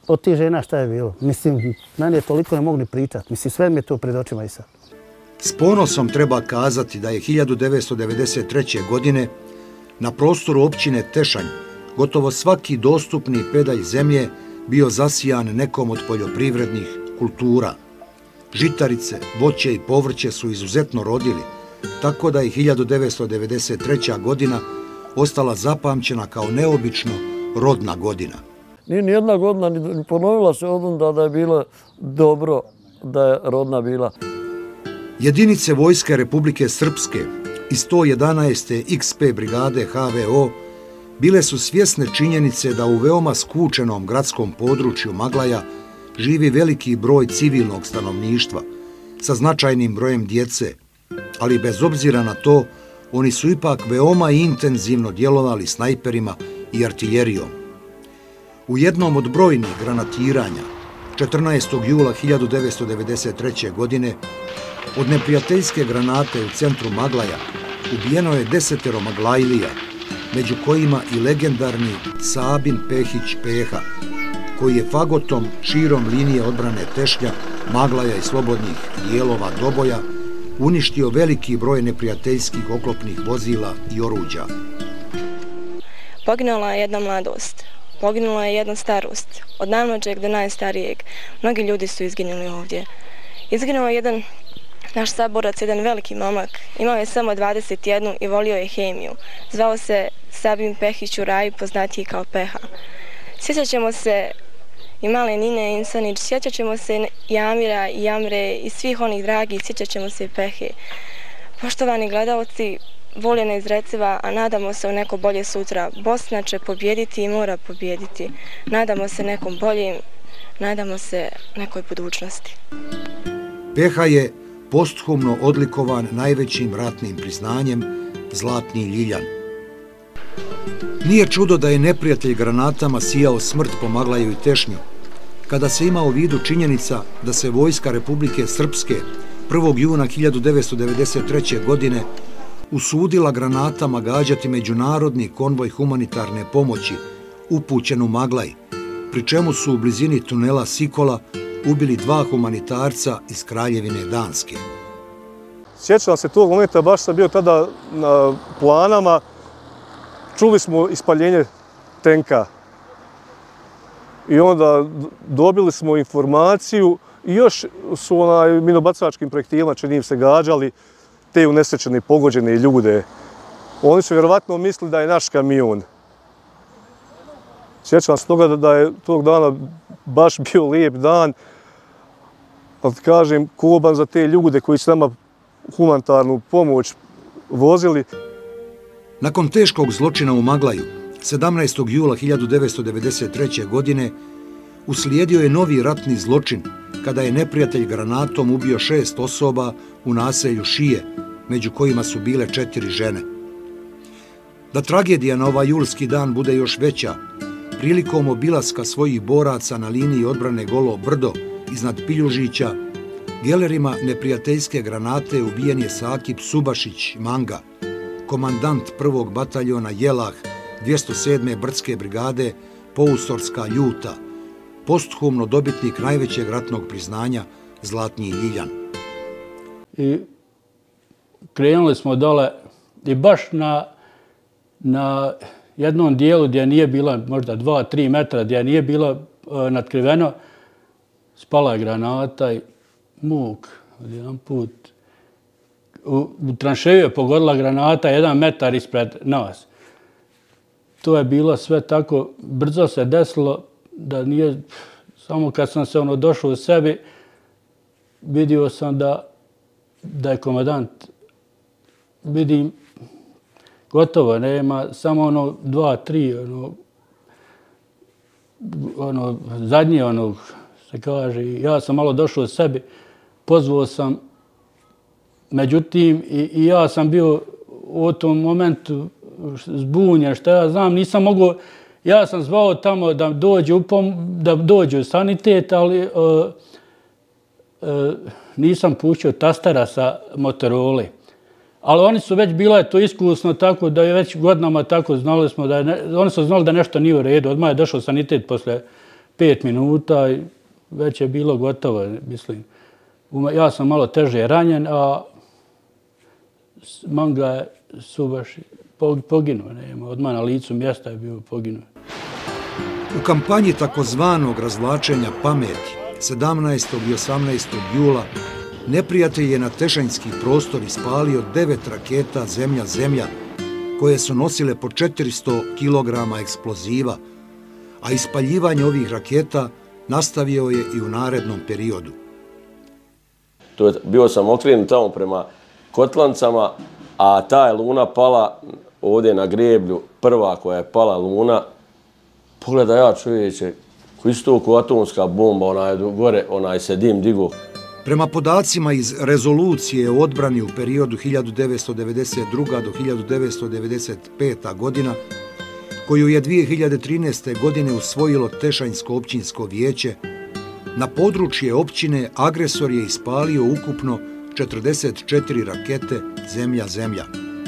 od tih žena šta je bilo. Mislim, meni je toliko ne mogu ni pričati. Mislim, sve mi je to pred očima i sad. S ponosom treba kazati da je 1993. godine na prostoru općine Tešanj gotovo svaki dostupni pedalj zemlje bio zasijan nekom od poljoprivrednih kultura. Žitarice, voće i povrće su izuzetno rodili, tako da je 1993. godina ostala zapamćena kao neobično rodna godina. Nije nijedna godina ni ponovila se odonda da je bilo dobro da je rodna bila. Jedinice Vojske Republike Srpske i 111. XP brigade HVO bile su svjesne činjenice da u veoma skučenom gradskom području Maglaja živi veliki broj civilnog stanovništva sa značajnim brojem djece, ali bez obzira na to, oni su ipak veoma intenzivno djelovali snajperima i artiljerijom. U jednom od brojnih granatiranja, 14. jula 1993. godine, od neprijateljske granate u centru Maglaja ubijeno je 10 Maglajlija, među kojima i legendarni Sabin Pehić Peha, koji je fagotom širom linije odbrane Tešnja, Maglaja i slobodnih dijelova Doboja uništio veliki broj neprijateljskih oklopnih vozila i oruđa. Poginula je jedna mladost, poginula je jedna starost, od najmlađeg do najstarijeg. Mnogi ljudi su izginuli ovdje. Izginuo je jedan naš saborac, jedan veliki momak. Imao je samo 21 i volio je hemiju. Zvao se Sabin Pehić Uraj, poznatiji kao Peha. Sjećat ćemo se i male Nine Insanić, sjećat ćemo se Jamira i Jamre i svih onih dragih, sjećat ćemo se i Pehe. Poštovani gledalci, voljena iz Reciva, a nadamo se u neko bolje sutra. Bosna će pobjediti i mora pobjediti. Nadamo se nekom boljem, nadamo se nekoj budućnosti. Peha je posthumno odlikovan najvećim ratnim priznanjem Zlatni ljiljan. Nije čudo da je neprijatelj granatama sijao smrt po Maglaju i Tešnju, kada se ima u vidu činjenica da se Vojska Republike Srpske 1. juna 1993. godine usudila granatama gađati međunarodni konvoj humanitarne pomoći upućen u Maglaj, pri čemu su u blizini tunela Sikola ubili 2 humanitarca iz Kraljevine Danske. Sjećam se tog momenta, baš sam bio tada na planama, čuli smo ispaljenje tenka i onda dobili smo informaciju i još su minobacačkim projektilima, čini se, gađali te unesrećene, pogođene ljude. Oni su vjerovatno mislili da je naš kamion. Sjećam se toga da je tog dana baš bio lijep dan, ali kažem, koban za te ljude koji su nama humanitarnu pomoć vozili. Nakon teškog zločina u Maglaju, 17. jula 1993. godine, uslijedio je novi ratni zločin kada je neprijatelj granatom ubio 6 osoba u naselju Šije, među kojima su bile 4 žene. Da tragedija na ovaj julski dan bude još veća, prilikom obilaska svojih boraca na liniji odbrane Golo Brdo iznad Piljužića, gelerima neprijateljske granate ubijen je Sakip Subašić Manga, komandant 1. bataljona Jelah 207. brdske brigade Poustorska Ljuta, posthumno dobitnik najvećeg ratnog priznanja Zlatni ljiljan. I krenuli smo dole i baš na jednom dijelu gdje nije bila možda 2-3 metra, gdje nije bilo natkriveno, spala je granata i muk jedan put. U tranšeju je pogodila granata 1 metar ispred nas. To je bilo sve tako, brzo se desilo da nije, samo kad sam se došao u sebi, vidio sam da je komandant, vidim, gotovo, nema, samo 2-3, zadnji se kaže. Ja sam malo došao u sebi, pozvao sam, međutim, i ja sam bio u tom momentu zbunjen, što ja znam, nisam mogao, ja sam zvao tamo da dođu sanitet, ali nisam puštio tastera sa Motorola. Ali oni su već bilo to iskusno tako da je već godinama tako znali smo da oni su znali da nešto nije u redu. Odmah je došao sanitet 5 minuta i već je bilo gotovo, mislim. Ja sam malo teže ranjen, a Manga su baš poginuo. Odmah na licu mjesta je bio poginuo. U kampanji takozvanog razvlačenja pameti 17. i 18. jula neprijatelj je na tešanjski prostor ispalio 9 raketa Zemlja-Zemlja koje su nosile po 400 kg eksploziva, a ispaljivanje ovih raketa nastavio je i u narednom periodu. Bio sam okrenut tamo prema Kotlancama, a ta je luna pala ovdje na greblju, prva koja je pala luna. Pogleda ja, čovječe, isto ko atomska bomba, gore se dim digo. Prema podacima iz rezolucije o odbrani u periodu 1992. do 1995. godina, koju je 2013. godine usvojilo Tešanjsko općinsko vijeće, na područje općine agresor je ispalio ukupno 44 rakete Zemlja-Zemlja.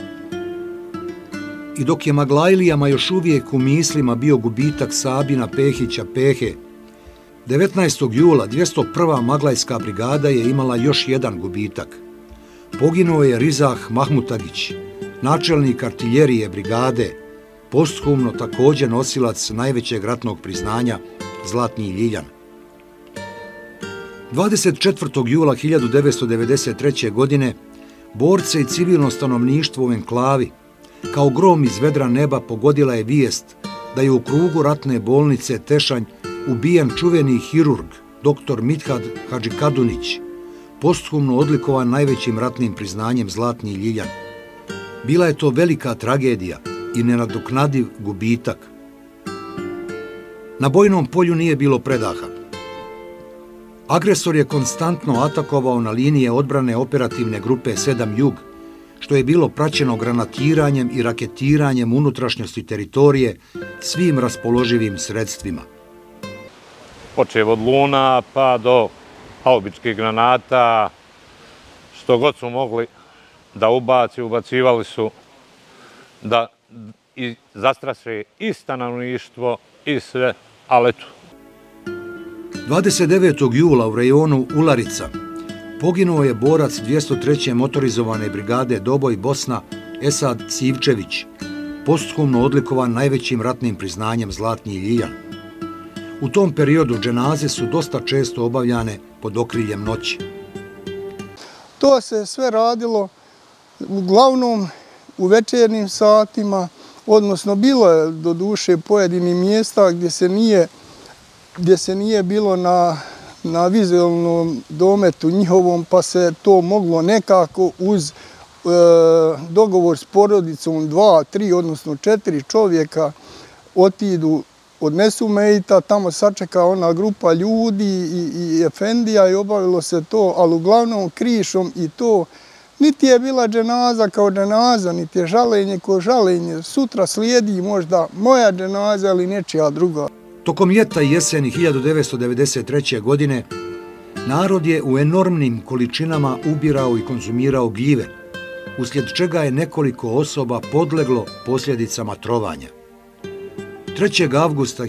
I dok je Maglajlijama još uvijek u mislima bio gubitak Sabina Pehića Pehe, 19. jula 201. Maglajska brigada je imala još jedan gubitak. Poginuo je Rizah Mahmutagić, načelnik artiljerije brigade, posthumno također nosilac najvećeg ratnog priznanja Zlatni Ljiljan. 24. jula 1993. godine borce i civilno stanovništvo u enklavi kao grom iz vedra neba pogodila je vijest da je u krugu ratne bolnice Tešanj ubijen čuveni hirurg dr. Midhat Hadžikadunić, posthumno odlikovan najvećim ratnim priznanjem Zlatni Ljiljan. Bila je to velika tragedija i nenadoknadiv gubitak. Na bojnom polju nije bilo predaha. Agresor je konstantno atakovao na linije odbrane operativne grupe 7 Jug, što je bilo praćeno granatiranjem i raketiranjem unutrašnjosti teritorije svim raspoloživim sredstvima. Počev od luna pa do haubičkih granata, što god su mogli da ubacivali su da zastraše i stanovništvo i sve, ali eto. 29. jula u rejonu Ularica poginuo je borac 203. motorizovane brigade Doboj Bosna Esad Sivčević, posthumno odlikovan najvećim ratnim priznanjem Zlatni Ljiljan. U tom periodu dženaze su dosta često obavljane pod okriljem noći. To se sve radilo uglavnom u večernjim satima, odnosno bilo je do duše pojedinih mjesta gdje se nije bilo na vizualnom dometu njihovom, pa se to moglo nekako uz dogovor s porodicom 2, 3, odnosno 4 čovjeka otidu, odnesu mejta, tamo sačeka ona grupa ljudi i efendija i obavilo se to, ali uglavnom krišom i to. Niti je bila dženaza kao dženaza, niti je žalenje kao žalenje. Sutra slijedi možda moja dženaza ili nečija druga. Tokom ljeta i jeseni 1993. godine narod je u enormnim količinama ubirao i konzumirao gljive, uslijed čega je nekoliko osoba podleglo posljedicama trovanja. 3. avgusta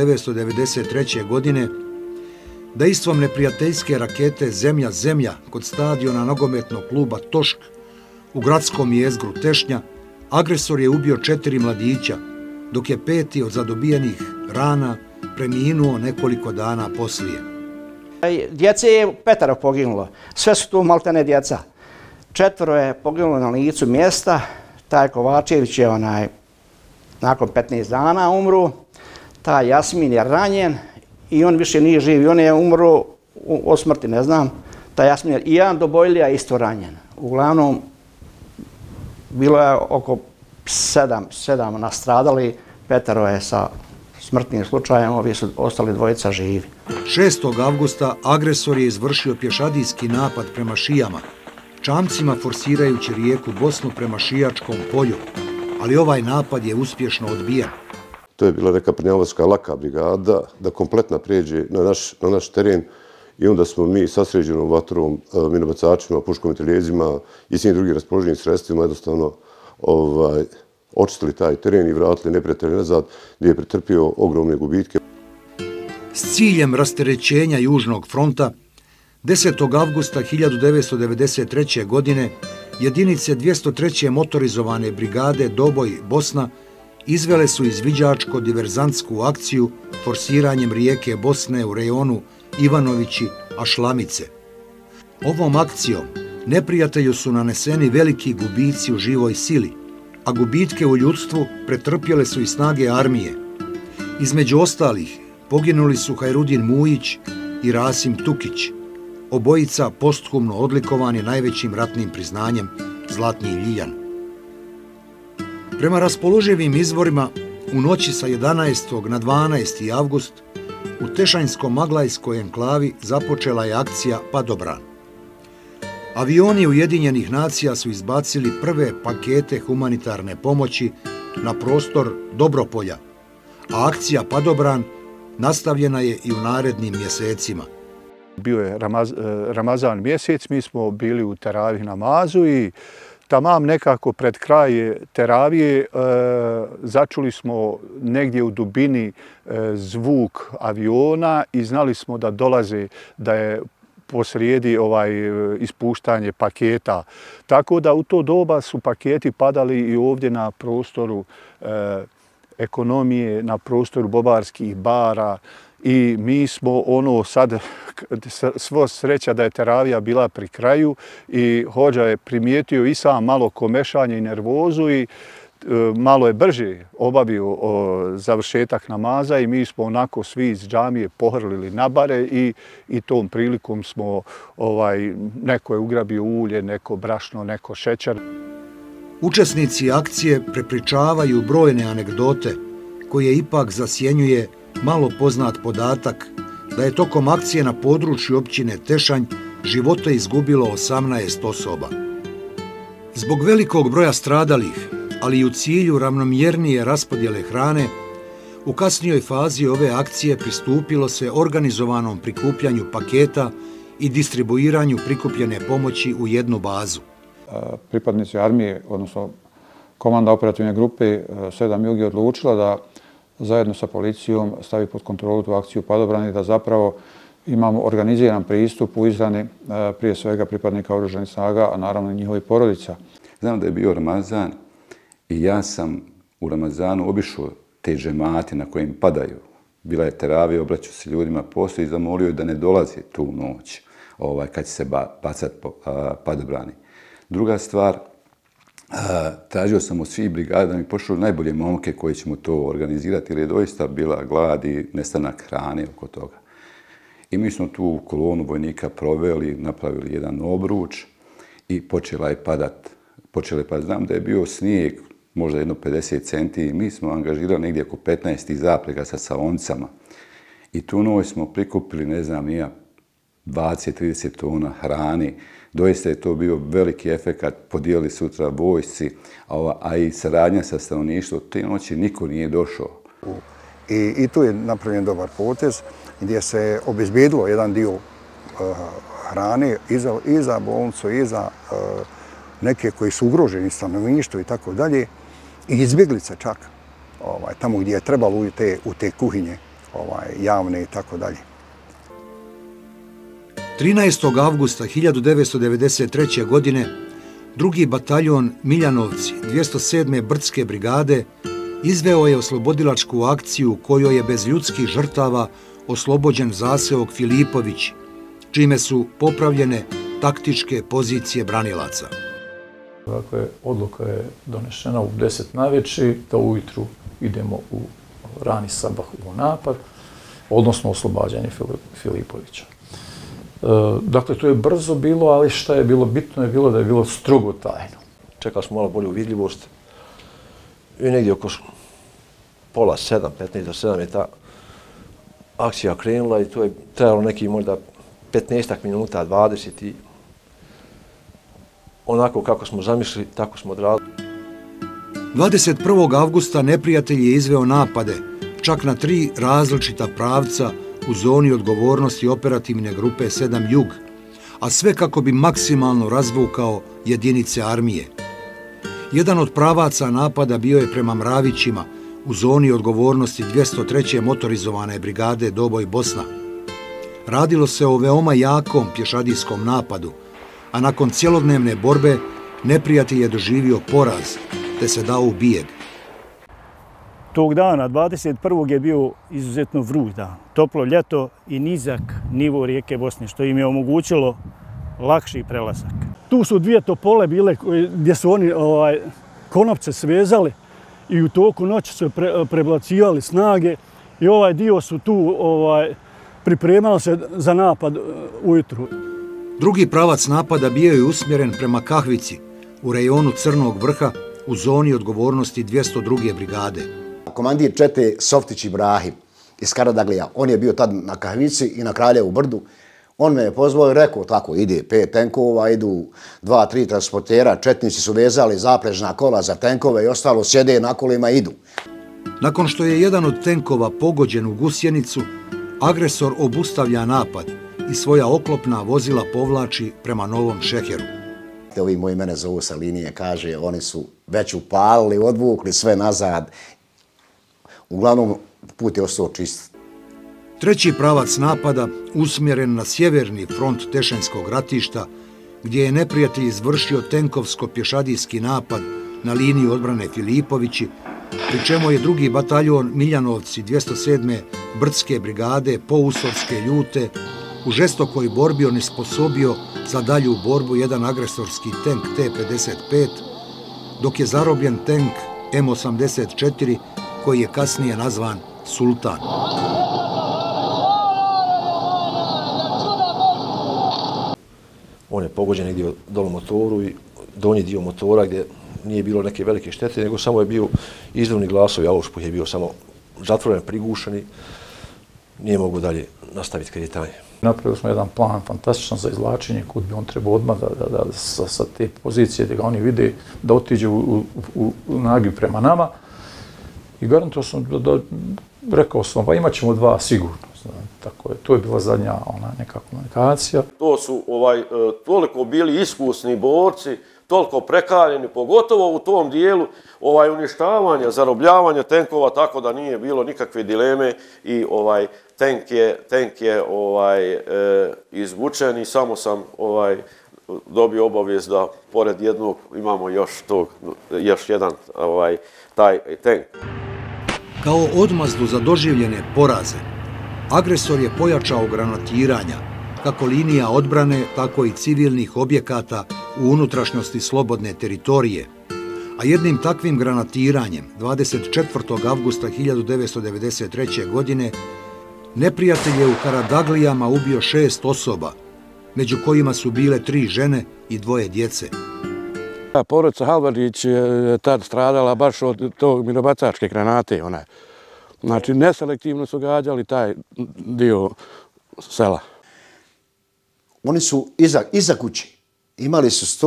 1993. godine dejstvom neprijateljske rakete Zemlja-Zemlja kod stadiona nogometnog kluba Tošk u gradskom jezgru Tešnja agresor je ubio 4 mladića, dok je 5. od zadobijenih rana preminuo nekoliko dana poslije. Djece je 5 poginulo, sve su tu maltene djeca. 4 je poginulo na licu mjesta, taj Kovačević je nakon 15 dana umru, taj Jasmin je ranjen i on više nije živ i on je umro od smrti, ne znam. Taj Jasmin je i jedan Dobojlija isto ranjen. Uglavnom, bilo je oko 7 nastradali, 5 je sa smrtnim slučajem, ovi su ostali 2 živi. 6. avgusta agresor je izvršio pješadijski napad prema šijama, čamcima forsirajući rijeku Bosnu prema šijačkom polju, ali ovaj napad je uspješno odbijen. To je bila neka prnjavoska laka brigada da kompletno prijeđe na naš teren i onda smo mi sa sređenom vatrom, minobacačima, puškom i teljezima i svim drugim raspoloženim sredstvima jednostavno očistili taj teren i vratili neprijatelje nazad gdje je pretrpio ogromne gubitke. S ciljem rasterećenja Južnog fronta, 10. avgusta 1993. godine jedinice 203. motorizovane brigade Doboj Bosna izvele su izviđačko-diverzantsku akciju forsiranjem rijeke Bosne u rejonu Ivanovići-Ašlamice. Ovom akcijom neprijatelju su naneseni veliki gubici u živoj sili, a gubitke u ljudstvu pretrpjele su i snage armije. Između ostalih poginuli su Hajrudin Mujić i Rasim Tukić, obojica posthumno odlikovani najvećim ratnim priznanjem Zlatni Ljiljan. Prema raspoloživim izvorima, u noći sa 11. na 12. avgust u Tešanjsko-Maglajskoj enklavi započela je akcija Padobran. Avioni Ujedinjenih nacija su izbacili prve pakete humanitarne pomoći na prostor Dobropolja, a akcija Padobran nastavljena je i u narednim mjesecima. Bio je Ramazan mjesec, mi smo bili u teravih namazu i tamam nekako pred kraj teravije začuli smo negdje u dubini zvuk aviona i znali smo da dolaze, da je posrijedi ispuštanje paketa. Tako da u to doba su paketi padali i ovdje na prostoru ekonomije, na prostoru bobarskih bara i mi smo sad, svo sreća da je teravija bila pri kraju i hođa je primijetio i sam malo komešanje i nervozu i malo je brže obavio završetak namaza i mi smo onako svi iz džamije pohrlili na bare i tom prilikom smo, neko je ugrabio ulje, neko brašno, neko šećer. Učesnici akcije prepričavaju brojne anegdote koje ipak zasjenjuje malo poznat podatak da je tokom akcije na području općine Tešanj živote izgubilo 18 osoba. Zbog velikog broja stradalih, ali i u cilju ravnomjernije raspodjele hrane, u kasnijoj fazi ove akcije pristupilo se organizovanom prikupljanju paketa i distribuiranju prikupljene pomoći u jednu bazu. Pripadnici armije, odnosno komanda operativne grupe 7 Jug je odlučila da zajedno sa policijom stavi pod kontrolu tu akciju Padobran i da zapravo imamo organiziran pristup u izrani prije svega pripadnika oružanih snaga, a naravno i njihovih porodica. Znam da je bio Ramazan i ja sam u Ramazanu obišao te džemate na kojim padaju. Bila je teravija, obraćao se ljudima poslije i zamolio da ne dolazi tu noć kad će se bacati padobrani. Druga stvar, tražio sam od svih brigada da mi pošlu najbolje momke koji ćemo to organizirati jer je doista bila glad i nestanak hrane oko toga. I mi smo tu kolonu vojnika proveli, napravili jedan obruč i počela je padat. Znam da je bio snijeg, možda jedno 50 centi i mi smo angažirali negdje oko 15 zaprega sa saoncama. I tu noć smo prikupili, 20-30 tona hrane. Doista je to bio veliki efekat, podijelili sutra vojsci, a i saradnja sa stanovništvom. Te noći niko nije došao. I tu je napravljen dobar potez gdje se obezbijedilo jedan dio hrane i za bolnicu, i za neke koji su ugroženi stanovništvo i tako dalje. I izbjeglice čak, tamo gdje je trebalo u te kuhinje javne i tako dalje. 13. avgusta 1993. godine drugi bataljon Miljanovci 207. brdske brigade izveo je oslobodilačku akciju kojoj je bez ljudskih žrtava oslobođen zaseok Filipović, čime su popravljene taktičke pozicije branilaca. Dakle, odluka je donešena u 10 navečer da ujutru idemo u rani sabah u napad, odnosno oslobađanje Filipovića. Dakle, to je brzo bilo, ali što je bilo bitno je bilo da je bilo strogo tajno. Čekali smo malo bolju vidljivost i negdje oko pola 7, 15 do 7 je ta akcija krenula i to je trebalo neki možda 15 minuta, 20 i onako kako smo zamislili, tako smo odradili. 21. avgusta neprijatelj je izveo napade, čak na 3 različita pravca u zoni odgovornosti operativne grupe 7 Jug, a sve kako bi maksimalno razvukao jedinice armije. Jedan od pravaca napada bio je prema Mravićima, u zoni odgovornosti 203. motorizovane brigade Doboj Bosna. Radilo se o veoma jakom pješadijskom napadu, a nakon cjelodnevne borbe neprijatelj je doživio poraz, te se dao u bijeg. Tog dana, 21. je bio izuzetno vruć dan, toplo ljeto i nizak nivo rijeke Bosne, što im je omogućilo lakši prelazak. Tu su dvije topole bile gdje su oni konopce svezali i u toku noći su prebacivali snage i ovaj dio su tu pripremali se za napad ujutru. Drugi pravac napada bio je usmjeren prema Kahvici, u rejonu Crnog vrha, u zoni odgovornosti 202. brigade. Komandir čete Softić Ibrahim iz Karadaglija, on je bio tad na Kahvici i na Kraljevu brdu. On me je pozvao i rekao, tako, ide 5 tenkova, idu 2-3 transportera, četnici su vezali zaprežna kola za tenkove i ostalo sjede na kolima i idu. Nakon što je jedan od tenkova pogođen u gusjenicu, agresor obustavlja napad i svoja oklopna vozila povlači prema Novom Šeheru. Ovi moji mene zovu sa linije, kaže, oni su već upalili, odvukli sve nazad. Uglavnom, put je ostao čist. Treći pravac napada usmjeren na sjeverni front Tešenskog ratišta, gdje je neprijatelj izvršio tenkovsko-pješadijski napad na liniju odbrane Filipovići, pri čemu je drugi bataljon Miljanovci 207. Brdske brigade Pousovske ljute u žestokoj borbi onesposobio za dalju borbu jedan agresorski tank T-55, dok je zarobljen tank M84 koji je kasnije nazvan Sultan. On je pogođen negdje dole motoru i donji dio motora gdje nije bilo neke velike štete, nego samo je bio izduvni glasovi, a ošpuh je bio samo zatvoren, prigušeni, nije mogu dalje nastaviti kretanje. Napravili smo jedan plan fantastičan za izvlačenje, kud bi on trebao odmah sa te pozicije gdje ga oni vide da otiđe u nagi prema nama. I garantuo sam rekao sam, pa imat ćemo 2 sigurno. Tako je, to je bila zadnja neka komunikacija. To su toliko bili iskusni borci, toliko prekaljeni, pogotovo u tom dijelu uništavanja, zarobljavanja tenkova, tako da nije bilo nikakve dileme i tank je izvučen i samo sam dobio obavijest da pored jednog imamo još jedan taj tank. Kao odmazdu za doživljene poraze, agresor je pojačao granatiranja, kako linija odbrane, tako i civilnih objekata u unutrašnjosti slobodne teritorije, a jednim takvim granatiranjem 24. avgusta 1993. godine neprijatelj je u Karadaglijama ubio 6 osoba, među kojima su bile 3 žene i 2 djece. Porodica Halvardić je tad stradala baš od tog minobacačke granate. Znači, neselektivno su gađali taj dio sela. Oni su iza kući. Imali su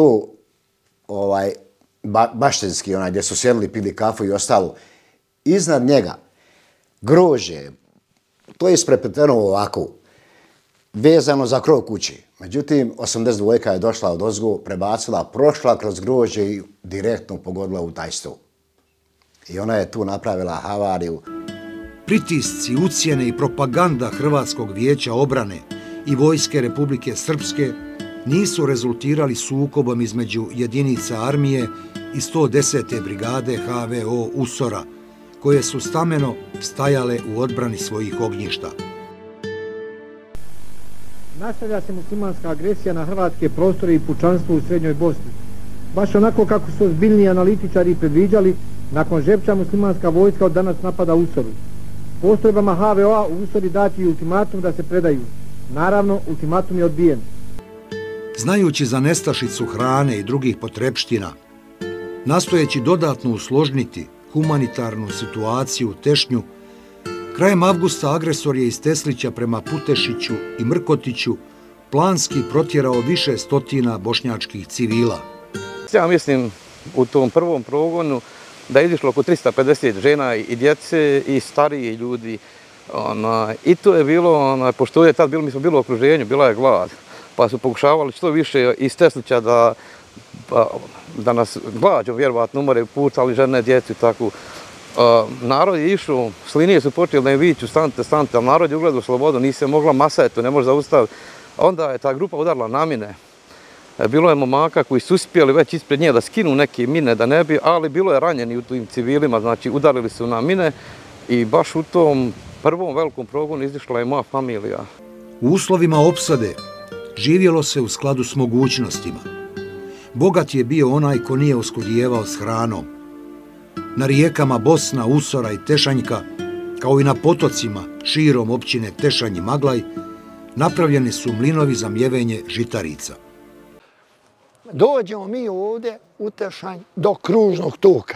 100 baštenski, gdje su sjedili, pili kafu i ostalo. Iznad njega grožđe, to je isprepleteno ovako, vezano za krov kući. Međutim, 82. je došla od ozgo, prebacila, prošla kroz grožđe i direktno pogodila u taj sto. I ona je tu napravila havariju. Pritisci, ucjene i propaganda Hrvatskog vijeća obrane i Vojske Republike Srpske nisu rezultirali sukobom između jedinica armije i 110. brigade HVO Usora, koje su stameno stajale u odbrani svojih ognjišta. Nastavlja se muslimanska agresija na hrvatske prostore i pučanstvo u Srednjoj Bosni. Baš onako kako su ozbiljni analitičari predviđali, nakon Žepča muslimanska vojska od danas napada Usoru. Postrojbama HVO-a u Usori dati ultimatum da se predaju. Naravno, ultimatum je odbijen. Znajući za nestašicu hrane i drugih potrepština, nastojeći dodatno usložniti humanitarnu situaciju u Tešnju, krajem avgusta agresor je iz Teslića prema Putešiću i Mrkotiću planski protjerao više stotina bošnjačkih civila. Ja mislim u tom prvom progonu da je izišlo oko 350 žena i djece i stariji ljudi. I to je bilo, pošto je tad bilo, mi smo bili u okruženju, bila je glad, pa su pokušavali što više iz Teslića da nas glađom vjerovatno umore, pucali žene, djecu i tako. narod je išao, s linije su počeli da im viću, stanite, stanite, ali narod je ugledao slobodu, nije se mogla masa, eto, ne može zaustaviti. Onda je ta grupa udarila na mine. Bilo je momaka koji su uspjeli već ispred nje da skinu neke mine, da ne bi, ali bilo je ranjeni u tim civilima, znači udarili su na mine i baš u tom prvom velikom progonu izišla je moja familija. U uslovima opsade živjelo se u skladu s mogućnostima. Bogat je bio onaj ko nije oskudijevao s hranom. Na rijekama Bosna, Usora i Tešanjka, kao i na potocima širom općine Tešanj i Maglaj, napravljeni su mlinovi za mljevenje žitarica. Dođemo mi ovdje u Tešanj do kružnog toka.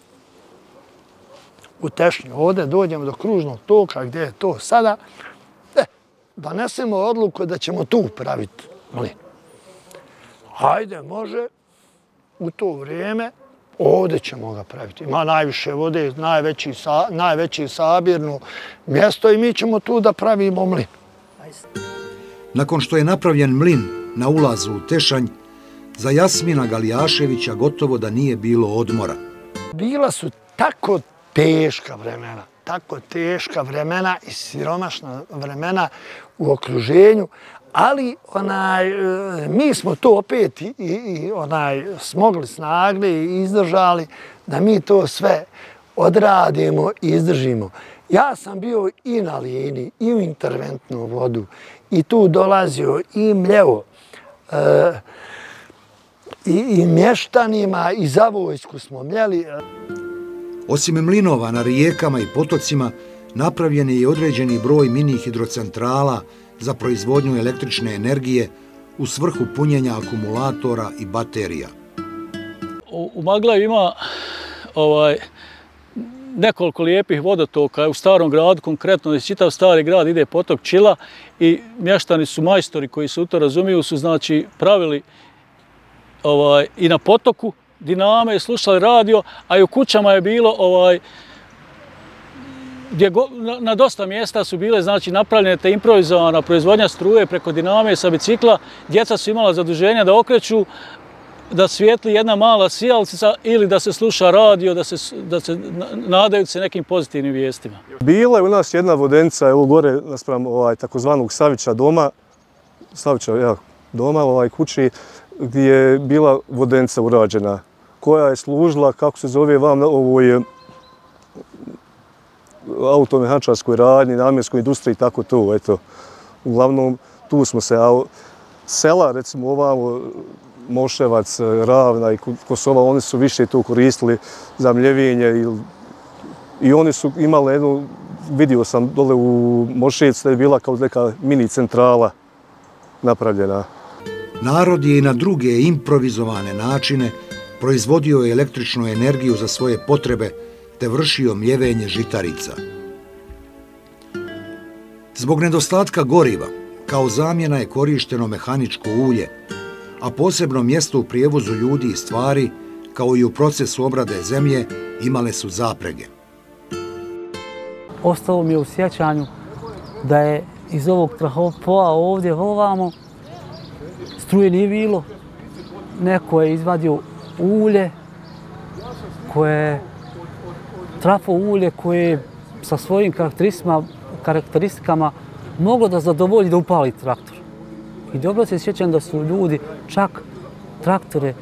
U Tešnju ovdje dođemo do kružnog toka gdje je to sada. Donesemo odluku da ćemo tu praviti mlin. Hajde, može, u to vrijeme ovdje ćemo ga praviti. Ima najviše vode, najveći sabirno mjesto i mi ćemo tu da pravimo mlin. Nakon što je napravljen mlin na ulazu u Tešanj, za Jasmina Galijaševića gotovo da nije bilo odmora. Bila su tako teška vremena i siromašna vremena u okruženju, ali mi smo to opet smogli snage i izdržali da mi to sve odradimo i izdržimo. Ja sam bio i na liniji, i u interventnu vodu, i tu dolazio i mljevo, i mještanima, i za vojsku smo mljeli. Osim mlinova na rijekama i potocima, napravljen je i određeni broj mini hidrocentrala za proizvodnju električne energije u svrhu punjenja akumulatora i baterija. U Maglaju ima nekoliko lijepih vodotoka. U starom gradu, konkretno, čitav stari grad ide potok Čila i mještani su majstori koji se u to razumiju, su znači pravili i na potoku diname, slušali radio, a i u kućama je bilo na dosta mjesta su bile znači napravljene te improvizovana proizvodnja struje preko diname sa bicikla. Djeca su imala zaduženja da okreću, da svijetli jedna mala sijalcica ili da se sluša radio, da se nadaju se nekim pozitivnim vijestima. Bila je u nas jedna vodenica, evo gore naspram takozvanog Savića doma, kući, gdje je bila vodenica urađena, koja je služila, kako se zove vam, ovoj automehaničarskoj radnji, namjenskoj industriji, tako to, eto. Uglavnom, tu smo se, a sela, recimo ovamo, Moševac, Ravna i Kosova, oni su više to koristili za mljevenje i oni su imali jednu, vidio sam dole u Moševicu, da je bila kao neka mini centrala napravljena. Narod je i na druge improvizovane načine proizvodio električnu energiju za svoje potrebe te vršio mljevenje žitarica. Zbog nedostatka goriva, kao zamjena je korišteno mehaničko ulje, a posebno mjesto u prijevozu ljudi i stvari, kao i u procesu obrade zemlje, imale su zaprege. Ostalo mi je u sjećanju da je iz ovog trafopoa ovdje ovamo struje nije bilo. Neko je izvadio ulje, trafo ulje koje sa svojim karakteristikama moglo da zadovolji da upali traktor. I dobro se sjećam da su ljudi čak traktore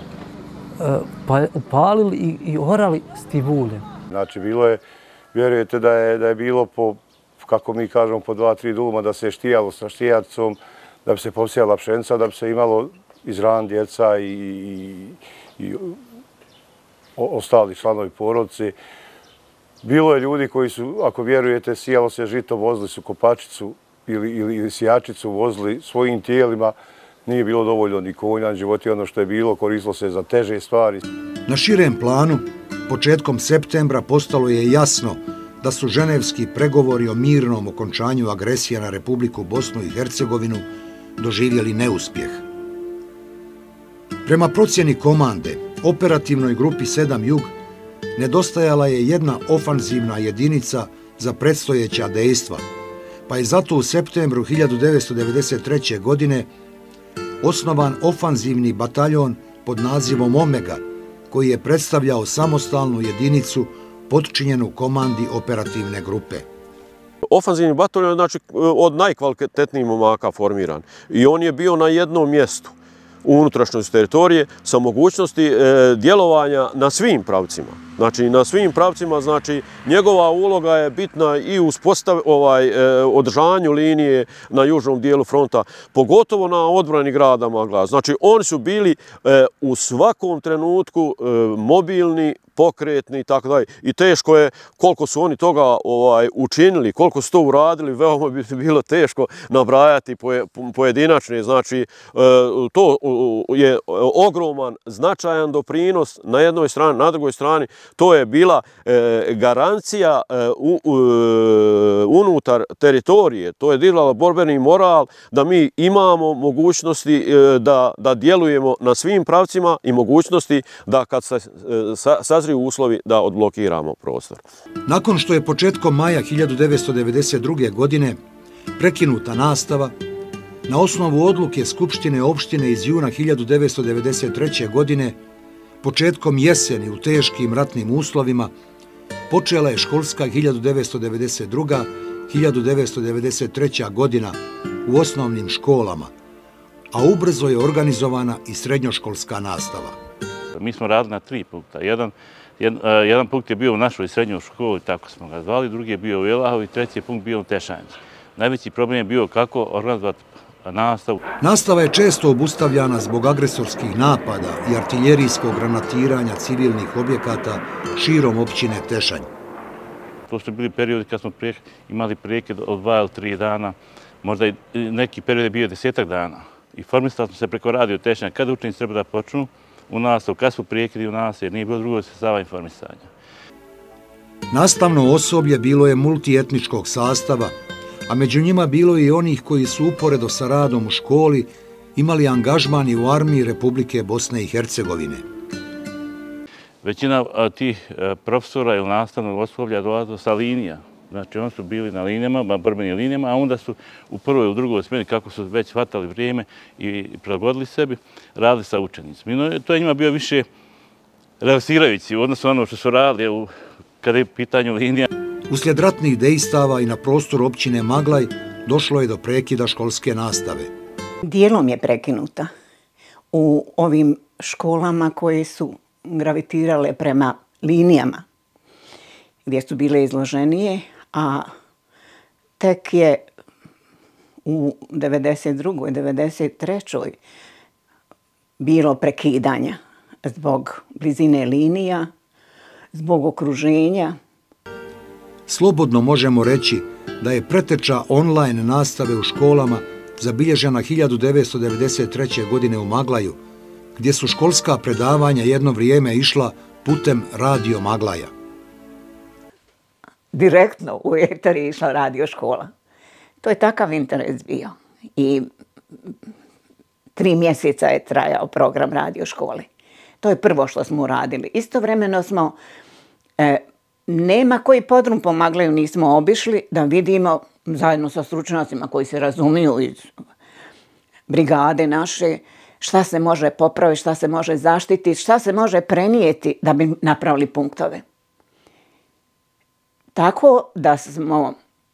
upalili i orali s tim uljem. Znači, bilo je, vjerujete da je bilo po, kako mi kažemo, po 2-3 duluma da se štijalo sa štijacom, da bi se posijala pšenica, da bi se imalo izran djeca i ostali članovi porodice. Bilo je ljudi koji su, ako vjerujete, sijalo se žito, vozili su kopačicu ili sijačicu, vozili svojim tijelima. Nije bilo dovoljno ni konja, životinja, ono što je bilo, koristilo se za teže stvari. Na širem planu, početkom septembra postalo je jasno da su ženevski pregovori o mirnom okončanju agresije na Republiku Bosnu i Hercegovinu doživjeli neuspjeh. Prema procjeni komande, operativnoj grupi 7 Jug, nedostajala je jedna ofanzivna jedinica za predstojeća dejstva, pa je zato u septembru 1993. godine osnovan ofanzivni bataljon pod nazivom Omega, koji je predstavljao samostalnu jedinicu podčinjenu komandi operativne grupe. Ofanzivni bataljon je znači od najkvalitetnijih momaka formiran i on je bio na jednom mjestu u unutrašnjosti teritorije sa mogućnosti djelovanja na svim pravcima. Znači, na svim pravcima, znači, njegova uloga je bitna i u održanju linije na južnom dijelu fronta, pogotovo na odbrani grada Maglaja. Znači, oni su bili u svakom trenutku mobilni, pokretni i tako dalje. I teško je koliko su oni toga učinili, koliko su to uradili, veoma bi bilo teško nabrajati pojedinačne. Znači, to je ogroman, značajan doprinos na jednoj strani, na drugoj strani. To je bila garancija unutar teritorije. To je dirala borbeni moral da mi imamo mogućnosti da djelujemo na svim pravcima i mogućnosti da kad se sazriju uslovi da odblokiramo prostor. Nakon što je početkom maja 1992. godine prekinuta nastava, na osnovu odluke Skupštine opštine iz juna 1993. godine, početkom jeseni u teškim ratnim uslovima, počela je školska 1992-1993. godina u osnovnim školama, a ubrzo je organizovana i srednjoškolska nastava. Mi smo radili na 3 punkta. Jedan punkt je bio u našoj srednjoj školi, tako smo ga zvali, drugi je bio u Jelahu i treći punkt bio u Tešanjcu. Najveći problem je bio kako organizovati nastavu. Nastava je često obustavljana zbog agresorskih napada i artiljerijskog granatiranja civilnih objekata širom općine Tešanj. To su bili periodi kad smo imali prekid od 2 ili 3 dana, možda i neki period je bio 10 dana. Informisali smo se preko radio Tešanj kada učenici treba da počnu u nastavu, kad su prekidi u nastavu, jer nije bilo drugog sredstava informisanja. Nastavno osoblje bilo je multietničkog sastava, a među njima bilo je i onih koji su uporedo sa radom u školi imali angažman i u armiji Republike Bosne i Hercegovine. Većina tih profesora ili nastavnog osoblja dolazila sa linija. Znači, oni su bili na linijama, borbenim linijama, a onda su u prvoj i u drugoj smjeni, kako su već hvatali vrijeme i prilagodili sebi, radili sa učenicima. To je njima bio više relaksirajući u odnosu na ono što su radili kada je pitanju linija. Uslijed ratnih dejstava i na prostoru općine Maglaj došlo je do prekida školske nastave. Dijelom je prekinuta u ovim školama koje su gravitirale prema linijama gdje su bile izloženije, a tek je u 1992. i 1993. bilo prekidanja zbog blizine linija, zbog okruženja. Slobodno možemo reći da je preteča online nastave u školama zabilježena 1993. godine u Maglaju, gdje su školska predavanja jedno vrijeme išla putem radio Maglaja. Direktno u eter je išla radio škola. To je takav interes bio. I 3 mjeseca je trajao program radio škole. To je prvo što smo uradili. Istovremeno smo, nema koji podrum po Maglaju nismo obišli da vidimo zajedno sa stručnjacima koji se razumiju iz brigade naše, šta se može popraviti, šta se može zaštiti, šta se može prenijeti da bi napravili punktove. Tako da smo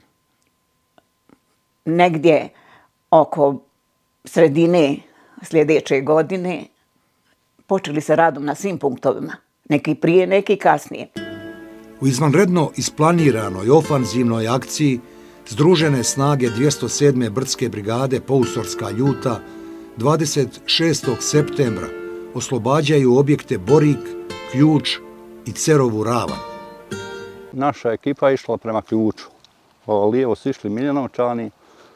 negdje oko sredine sljedeće godine počeli sa radom na svim punktovima. Neki prije, neki kasnije. U izvanredno isplaniranoj ofanzivnoj akciji združene snage 207. brdske brigade Pousorska Ljuta 26. septembra oslobađaju objekte Borik, Ključ i Cerovu Ravan. Naša ekipa je išla prema Ključu. Lijevo su išli Miljanovčani.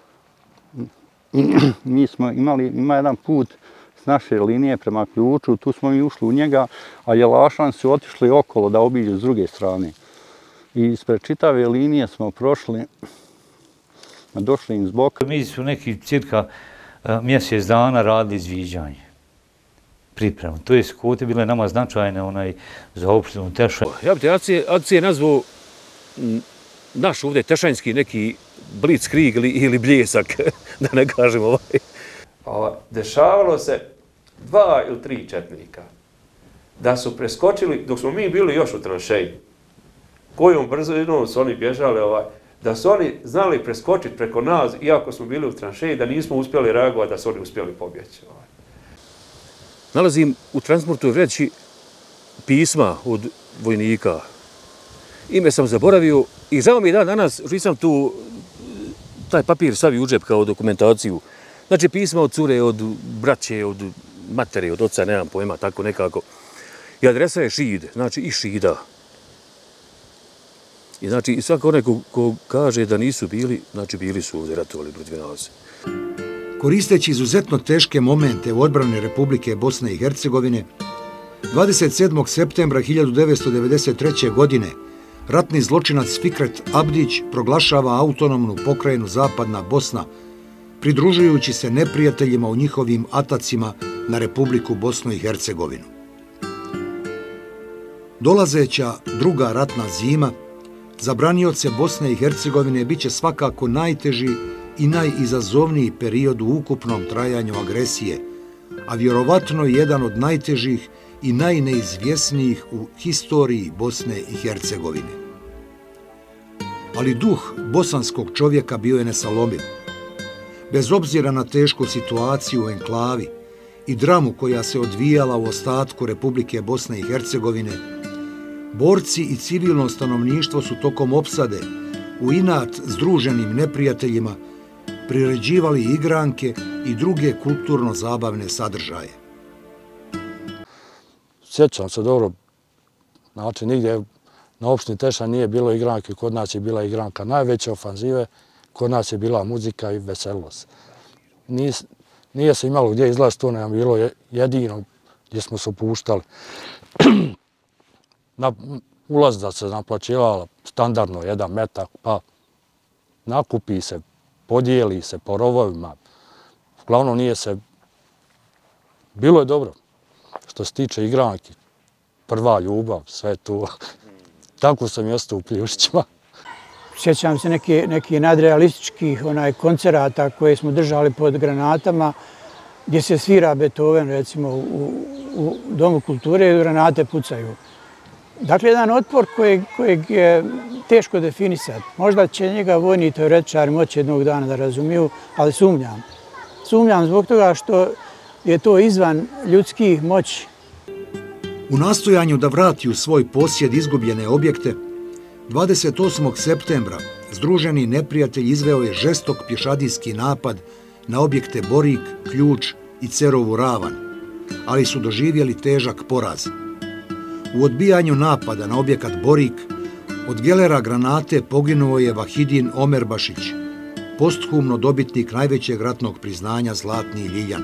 Ima jedan put s naše linije prema Ključu, tu smo mi ušli u njega, a Jelašani su otišli okolo da obiđu s druge strane. I ispred čitave linije smo prošli, došli im zbog. Mi su neki cirka mjesec dana radili izviđanje, pripremu. To je kvote bile nama značajne za opštinu Tešanj. Ja bih te akcije nazvao naš ovdje tešanjski neki blitzkrieg ili bljesak, da ne kažem Dešavalo se 2 ili 3 četnika da su preskočili, dok smo mi bili još u tranšeji, kojom brzinom su oni bježali, da su oni znali preskočiti preko nas, iako smo bili u tranšeji, da nismo uspjeli reagovati, da su oni uspjeli pobjeći. Nalazim u transportnoj vreći pisma od vojnika. Ime sam zaboravio i žao mi je danas što nisam tu taj papir stavio u džep kao dokumentaciju. Znači pisma od cure, od braće, od matere, od oca, nemam pojma, tako nekako. I adresa je Šid, znači i Šida. I znači i svako onaj ko kaže da nisu bili, znači bili su ovdje ratovali protiv nas. Koristeći izuzetno teške momente u odbrani Republike Bosne i Hercegovine, 27. septembra 1993. godine ratni zločinac Fikret Abdić proglašava autonomnu pokrajinu Zapadna Bosna, pridružujući se neprijateljima u njihovim atacima na Republiku Bosnu i Hercegovinu. Dolazeća druga ratna zima za branioce Bosne i Hercegovine bit će svakako najteži i najizazovniji period u ukupnom trajanju agresije, a vjerovatno i jedan od najtežih i najneizvjesnijih u historiji Bosne i Hercegovine. Ali duh bosanskog čovjeka bio je nesalomiv. Bez obzira na tešku situaciju u enklavi i dramu koja se odvijala u ostatku Republike Bosne i Hercegovine, borci i civilno stanovništvo su tokom opsade u inat združenim neprijateljima priređivali igranke i druge kulturno-zabavne sadržaje. Sjećam se dobro, znači nigdje na opštini Teša nije bilo igranke, kod nas je bila igranka najveće ofanzive, kod nas je bila muzika i veselost. Nije se imalo gdje izlaziti, to nam bilo jedino gdje smo se upuštali. Ulaznica se naplaćivala standardno 1 metak, pa nakupi se, podijeli se po rovovima. Uglavnom nije se... Bilo je dobro. Što se tiče igranki, prva ljubav, sve to. Tako sam i ostao u Pljušićima. Sjećam se nekih nadrealističkih koncerata koje smo držali pod granatama, gdje se svira Beethoven, recimo, u Domu kulture i granate pucaju. Dakle, jedan otpor kojeg je teško definisati. Možda će njega vojni teoretičari moći jednog dana da razumiju, ali sumnjam. Sumnjam zbog toga što je to izvan ljudskih moći. U nastojanju da vrati u svoj posjed izgubljene objekte, 28. septembra združeni neprijatelj izveo je žestok pješadijski napad na objekte Borik, Ključ i Cerovu Ravan, ali su doživjeli težak poraz. U odbijanju napada na objekat Borik od gelera granate poginuo je Vahidin Omerbašić, posthumno dobitnik najvećeg ratnog priznanja Zlatni Ljiljan.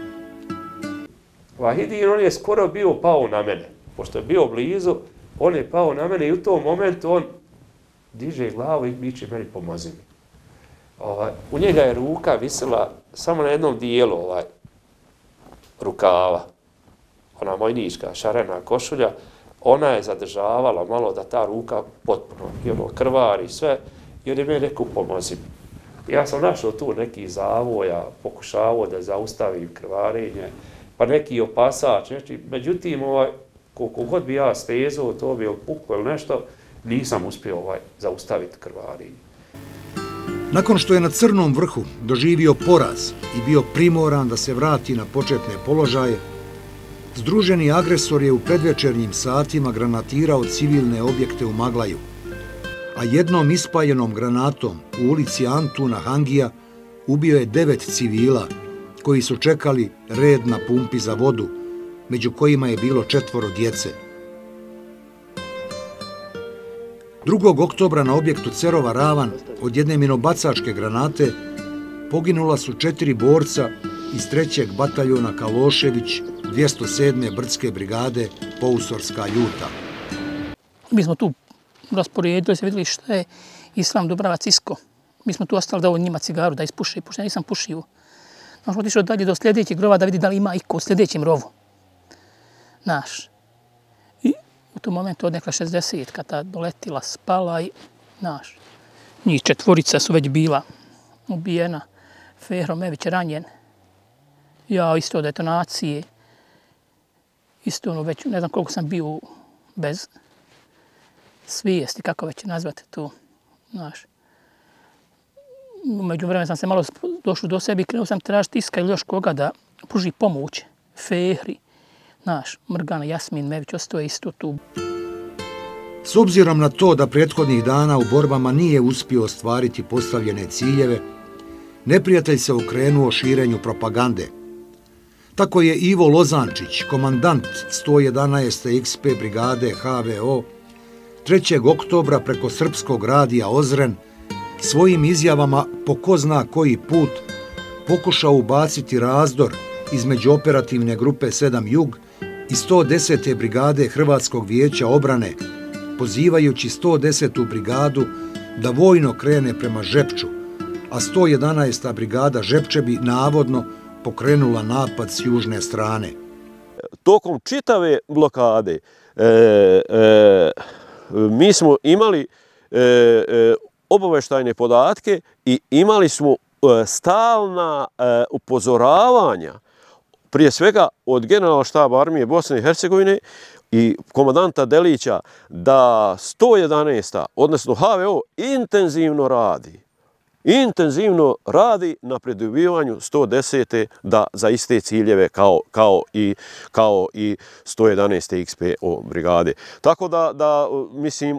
Vahidin, on je skoro bio pao na mene. Pošto je bio blizu, on je pao na mene i u tom momentu on diže glavu i viče meni pomozi mi. U njega je ruka visela samo na jednom dijelu rukava. Ona vojnička šarena košulja, ona je zadržavala malo da ta ruka potpuno krvari sve i on je meni rekao pomozi mi. Ja sam našao tu neki zavoja, pokušavao da zaustavim krvarenje, pa neki opasač, međutim, koliko god bi ja stezao, to bi opuklo ili nešto, nisam uspio zaustaviti krvarenje. Nakon što je na Crnom vrhu doživio poraz i bio primoran da se vrati na početne položaje, združeni agresor je u predvečernjim satima granatirao civilne objekte u Maglaju, a jednom ispaljenom granatom u ulici Antuna Hangija ubio je 9 civila koji su čekali red na pumpi za vodu, među kojima je bilo 4 djece. 2. oktobra na objektu Cerova Ravan od jedne minobacačke granate poginula su 4 borca iz 3. bataljona Kalošević 207. brdske brigade Pousorska Ljuta. Mi smo tu rasporedili se, vidjeli šta je Islam Dubravac Isko. Mi smo tu ostali da ovo njima cigaru, da ispuši, pošto ja nisam pušio. Onda smo otišli dalje do sljedećeg rova da vidi da li ima iko u sljedećem rovu. Naš. I u tom momentu odnekla 60-ka ta doletila, spala i naš. Njih 4 su već bila ubijena. Fehro Mević ranjen. Ja isto detonacije. Isto već, ne znam koliko sam bio bez. svijesti, kako već nazvati to, znaš. Umeđu vremena sam se malo došao do sebi i krenuo sam tražiti Iska ili još koga da pruži pomoć. Fehri, znaš, Mrgana, Jasmin, Mević, ostaje isto tu. S obzirom na to da prethodnih dana u borbama nije uspio ostvariti postavljene ciljeve, neprijatelj se okrenuo širenju propagande. Tako je Ivo Lozančić, komandant 111. XP brigade HVO, 3. oktobra preko srpskog radija Ozren svojim izjavama po ko zna koji put pokušao ubaciti razdor između operativne grupe 7 Jug i 110. brigade Hrvatskog vijeća obrane, pozivajući 110. brigadu da vojno krene prema Žepču, a 111. brigada Žepče bi navodno pokrenula napad s južne strane. Tokom čitave blokade mi smo imali obavještajne podatke i imali smo stalna upozoravanja, prije svega od generala štaba armije Bosne i Hercegovine i komandanta Delića, da 111. odnosno HVO intenzivno radi na predobivanju 110. da za iste ciljeve kao i 111. XPO brigade. Tako da mislim,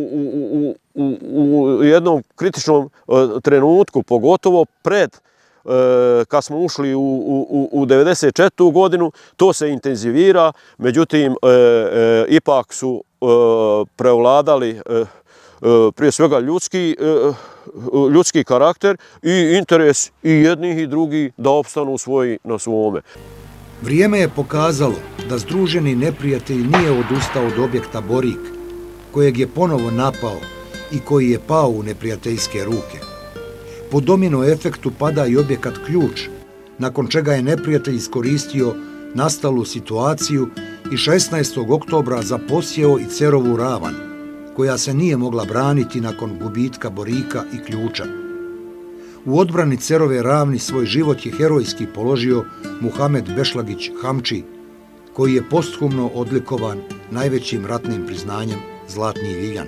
u jednom kritičnom trenutku, pogotovo pred kad smo ušli u 94. godinu, to se intenzivira, međutim, ipak su prevladali prije svega ljudski karakter i interes i jednih i drugih da opstanu na svome. Vrijeme je pokazalo da združeni neprijatelj nije odustao od objekta Borik, kojeg je ponovo napao i koji je pao u neprijateljske ruke. Po domino efektu pada i objekat Ključ, nakon čega je neprijatelj iskoristio nastalu situaciju i 16. oktobra zaposjeo i Cerovu ravan, koja se nije mogla braniti nakon gubitka Borika i Ključa. U odbrani Cerove ravni svoj život je herojski položio Muhamed Bešlagić Hamči, koji je posthumno odlikovan najvećim ratnim priznanjem Zlatni Ljiljan.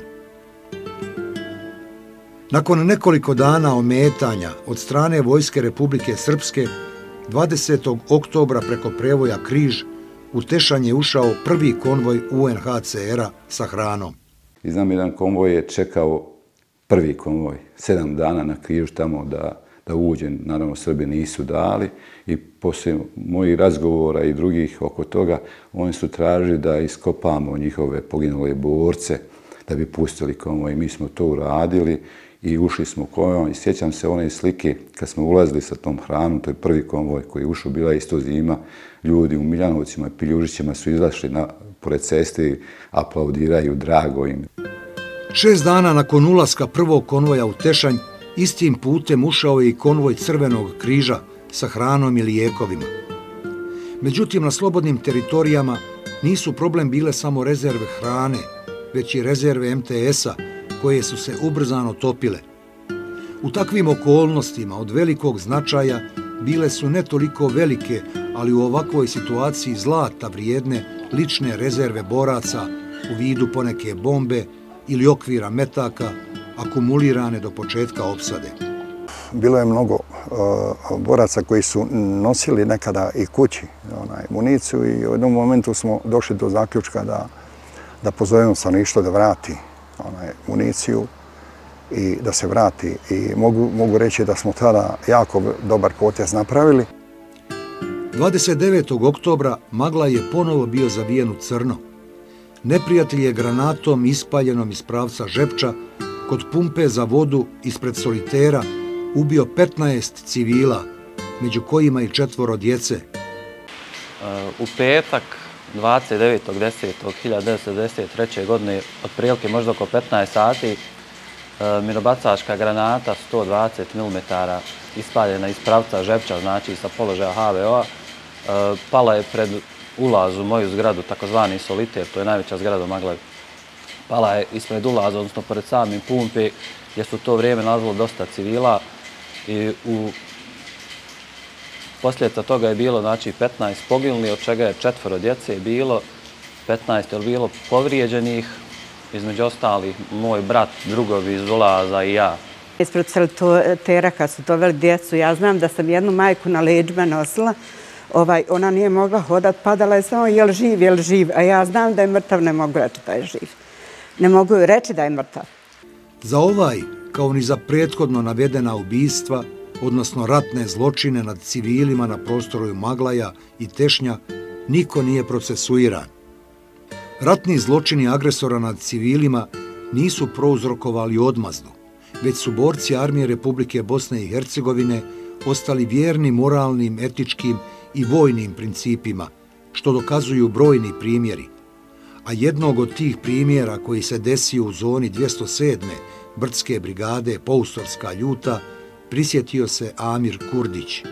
Nakon nekoliko dana ometanja od strane Vojske Republike Srpske, 20. oktobra preko prevoja Križ, u Tešanj je ušao prvi konvoj UNHCR-a sa hranom. I znam, jedan konvoj je čekao, prvi konvoj, 7 dana na Križu tamo da uđe. Naravno, Srbi nisu dali i poslije mojih razgovora i drugih oko toga, oni su tražili da iskopamo njihove poginule borce da bi pustili konvoj. Mi smo to uradili i ušli smo konvojom i sjećam se one slike kad smo ulazili sa tom hranom, to je prvi konvoj koji je ušao, bila isto zima, ljudi u Miljanovcima i Piljužićima su izašli pored ceste i aplaudiraju, drago im. 6 dana nakon ulaska prvog konvoja u Tešanj, istim putem ušao je i konvoj Crvenog križa sa hranom i lijekovima. Međutim, na slobodnim teritorijama nisu problem bile samo rezerve hrane, već i rezerve MTS-a, koje su se ubrzano topile. U takvim okolnostima od velikog značaja bile su ne toliko velike, ali u ovakvoj situaciji zlata vrijedne lične rezerve boraca u vidu poneke bombe ili okvira metaka akumulirane do početka opsade. Bilo je mnogo boraca koji su nosili nekada i kući municiju i u jednom momentu smo došli do zaključka da pozovemo stanovništvo da vrati municiju i da se vrati. I mogu reći da smo tada jako dobar potez napravili. 29. oktobra Magla je ponovo bio zavijen u crno. Neprijatelj je granatom ispaljenom iz pravca Žepča kod pumpe za vodu ispred Solitera ubio 15 civila, među kojima i 4 djece. U petak 29.10.1993. godine, otprilike možda oko 15 sati, minobacačka granata 120 mm ispaljena iz pravca Žepča, znači sa položaja HVO-a, pala je pred ulaz u moju zgradu, takozvani Soliter, to je najveća zgrada u Maglavi. Pala je ispred ulaza, odnosno pored samim pumpe, gdje su to vrijeme nalazilo dosta civila i posljedica toga je bilo 15 poginulih, od čega je 4 djece bilo, 15 je bilo povrijeđenih između ostalih moj brat, drugovi iz ulaza i ja. Ispred sanitera kad su doveli djecu, ja znam da sam jednu majku na leđima nosila, ona nije mogla hodat, padala je samo jel živ, a ja znam da je mrtav, ne mogu reći da je živ. Ne mogu reći da je mrtav. Za ovaj, kao ni za prethodno navedena ubistva, odnosno ratne zločine nad civilima na prostoru Maglaja i Tešnja, niko nije procesuiran. Ratni zločini agresora nad civilima nisu prouzrokovali odmazdu, već su borci Armije Republike Bosne i Hercegovine ostali vjerni moralnim, etičkim i vojnim principima, što dokazuju brojni primjeri. A jednog od tih primjera koji se desio u zoni 207. Brdske brigade Poustorska ljuta prisjetio se Amir Kurdić.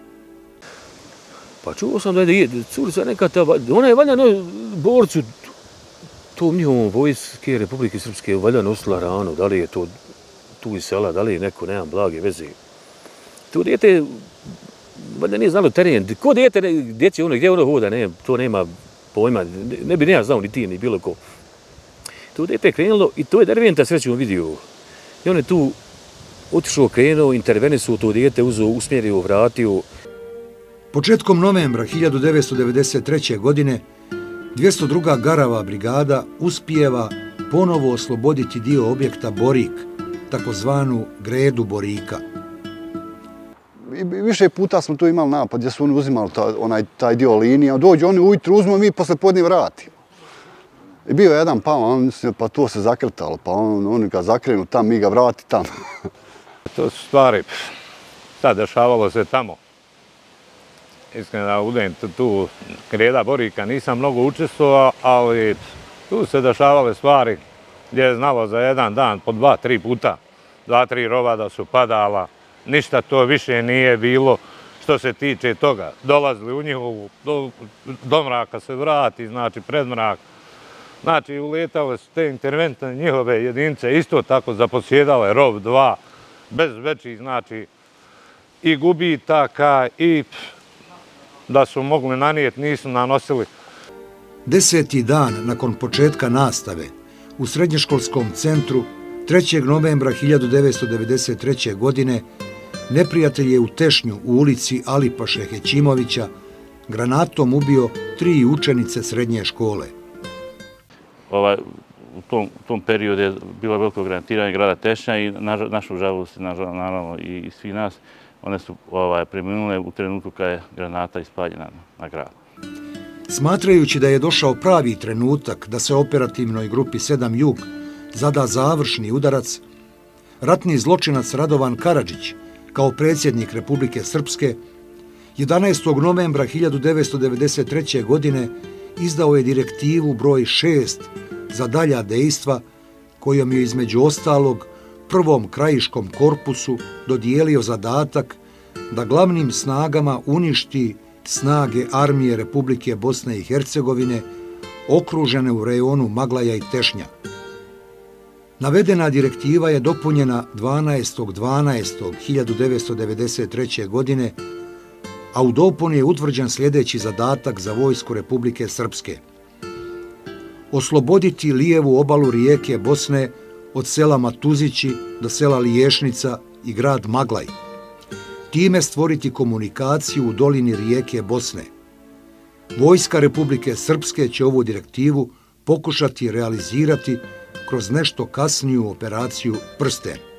Pa čuo sam da je curica neka, ona je valjda borcu tom njihovom vojske Republike Srpske valjda nosila ranu, da li je to tu iz sela, da li je neko, nemam blage veze. To dijete, valjda nije znalo teren, ko dijete, gdje ono hoda, to nema pojma, ne bi nema znao ni ti, ni bilo ko. To dijete je krenulo i to je Derventa srećom vidio. I on je tu otišao, krenuo, intervenisao to dijete, uzeo, usmjerio, vratio. Početkom novembra 1993. godine 202. Garava brigada uspijeva ponovo osloboditi dio objekta Borik, takozvanu Gredu Borika. Više puta smo tu imali napad gdje su oni uzimali taj dio linija. Dođu oni ujutru, uzmu, mi posle podne vratimo. I bio je jedan pa to se zakrtalo, pa oni ga zakrenu tamo, mi ga vrati tamo. To su stvari, sad dešavalo se tamo. Iskreno da budem tu Greda Borika nisam mnogo učestvovao, ali tu se dešavale stvari gdje je znalo za jedan dan po 2-3 puta, 2-3 rovada su padala. Ništa to više nije bilo što se tiče toga. Dolazili u njihovu, do mraka se vrati, znači pred mrak. Znači uletale su te interventne njihove jedinice, isto tako zaposjedale rov 2, bez većih, znači i gubitaka i da su mogli nanijeti, nisu nanosili. 10. dan nakon početka nastave u srednješkolskom centru 3. novembra 1993. godine neprijatelj je u Tešnju u ulici Alipaše Hećimovića granatom ubio 3 učenice srednje škole. U tom periodu je bilo veliko granatiranje grada Tešnja i našu žalost, naravno i svi nas, one su preminule u trenutku kada je granata ispaljena na grad. Smatrajući da je došao pravi trenutak da se operativnoj grupi 7 Jug zada završni udarac, ratni zločinac Radovan Karadžić, kao predsjednik Republike Srpske, 11. novembra 1993. godine izdao je direktivu broj 6 za dalja dejstva, kojom je između ostalog prvom krajiškom korpusu dodijelio zadatak da glavnim snagama uništi snage Armije Republike Bosne i Hercegovine okružene u rejonu Maglaja i Tešnja. Navedena direktiva je dopunjena 12.12.1993. godine, a u dopuni je utvrđen sljedeći zadatak za vojsku Republike Srpske. Osloboditi lijevu obalu rijeke Bosne od sela Matuzići do sela Liješnica i grad Maglaj. Time stvoriti komunikaciju u dolini rijeke Bosne. Vojska Republike Srpske će ovu direktivu pokušati realizirati kroz nešto kasniju operaciju Prsten.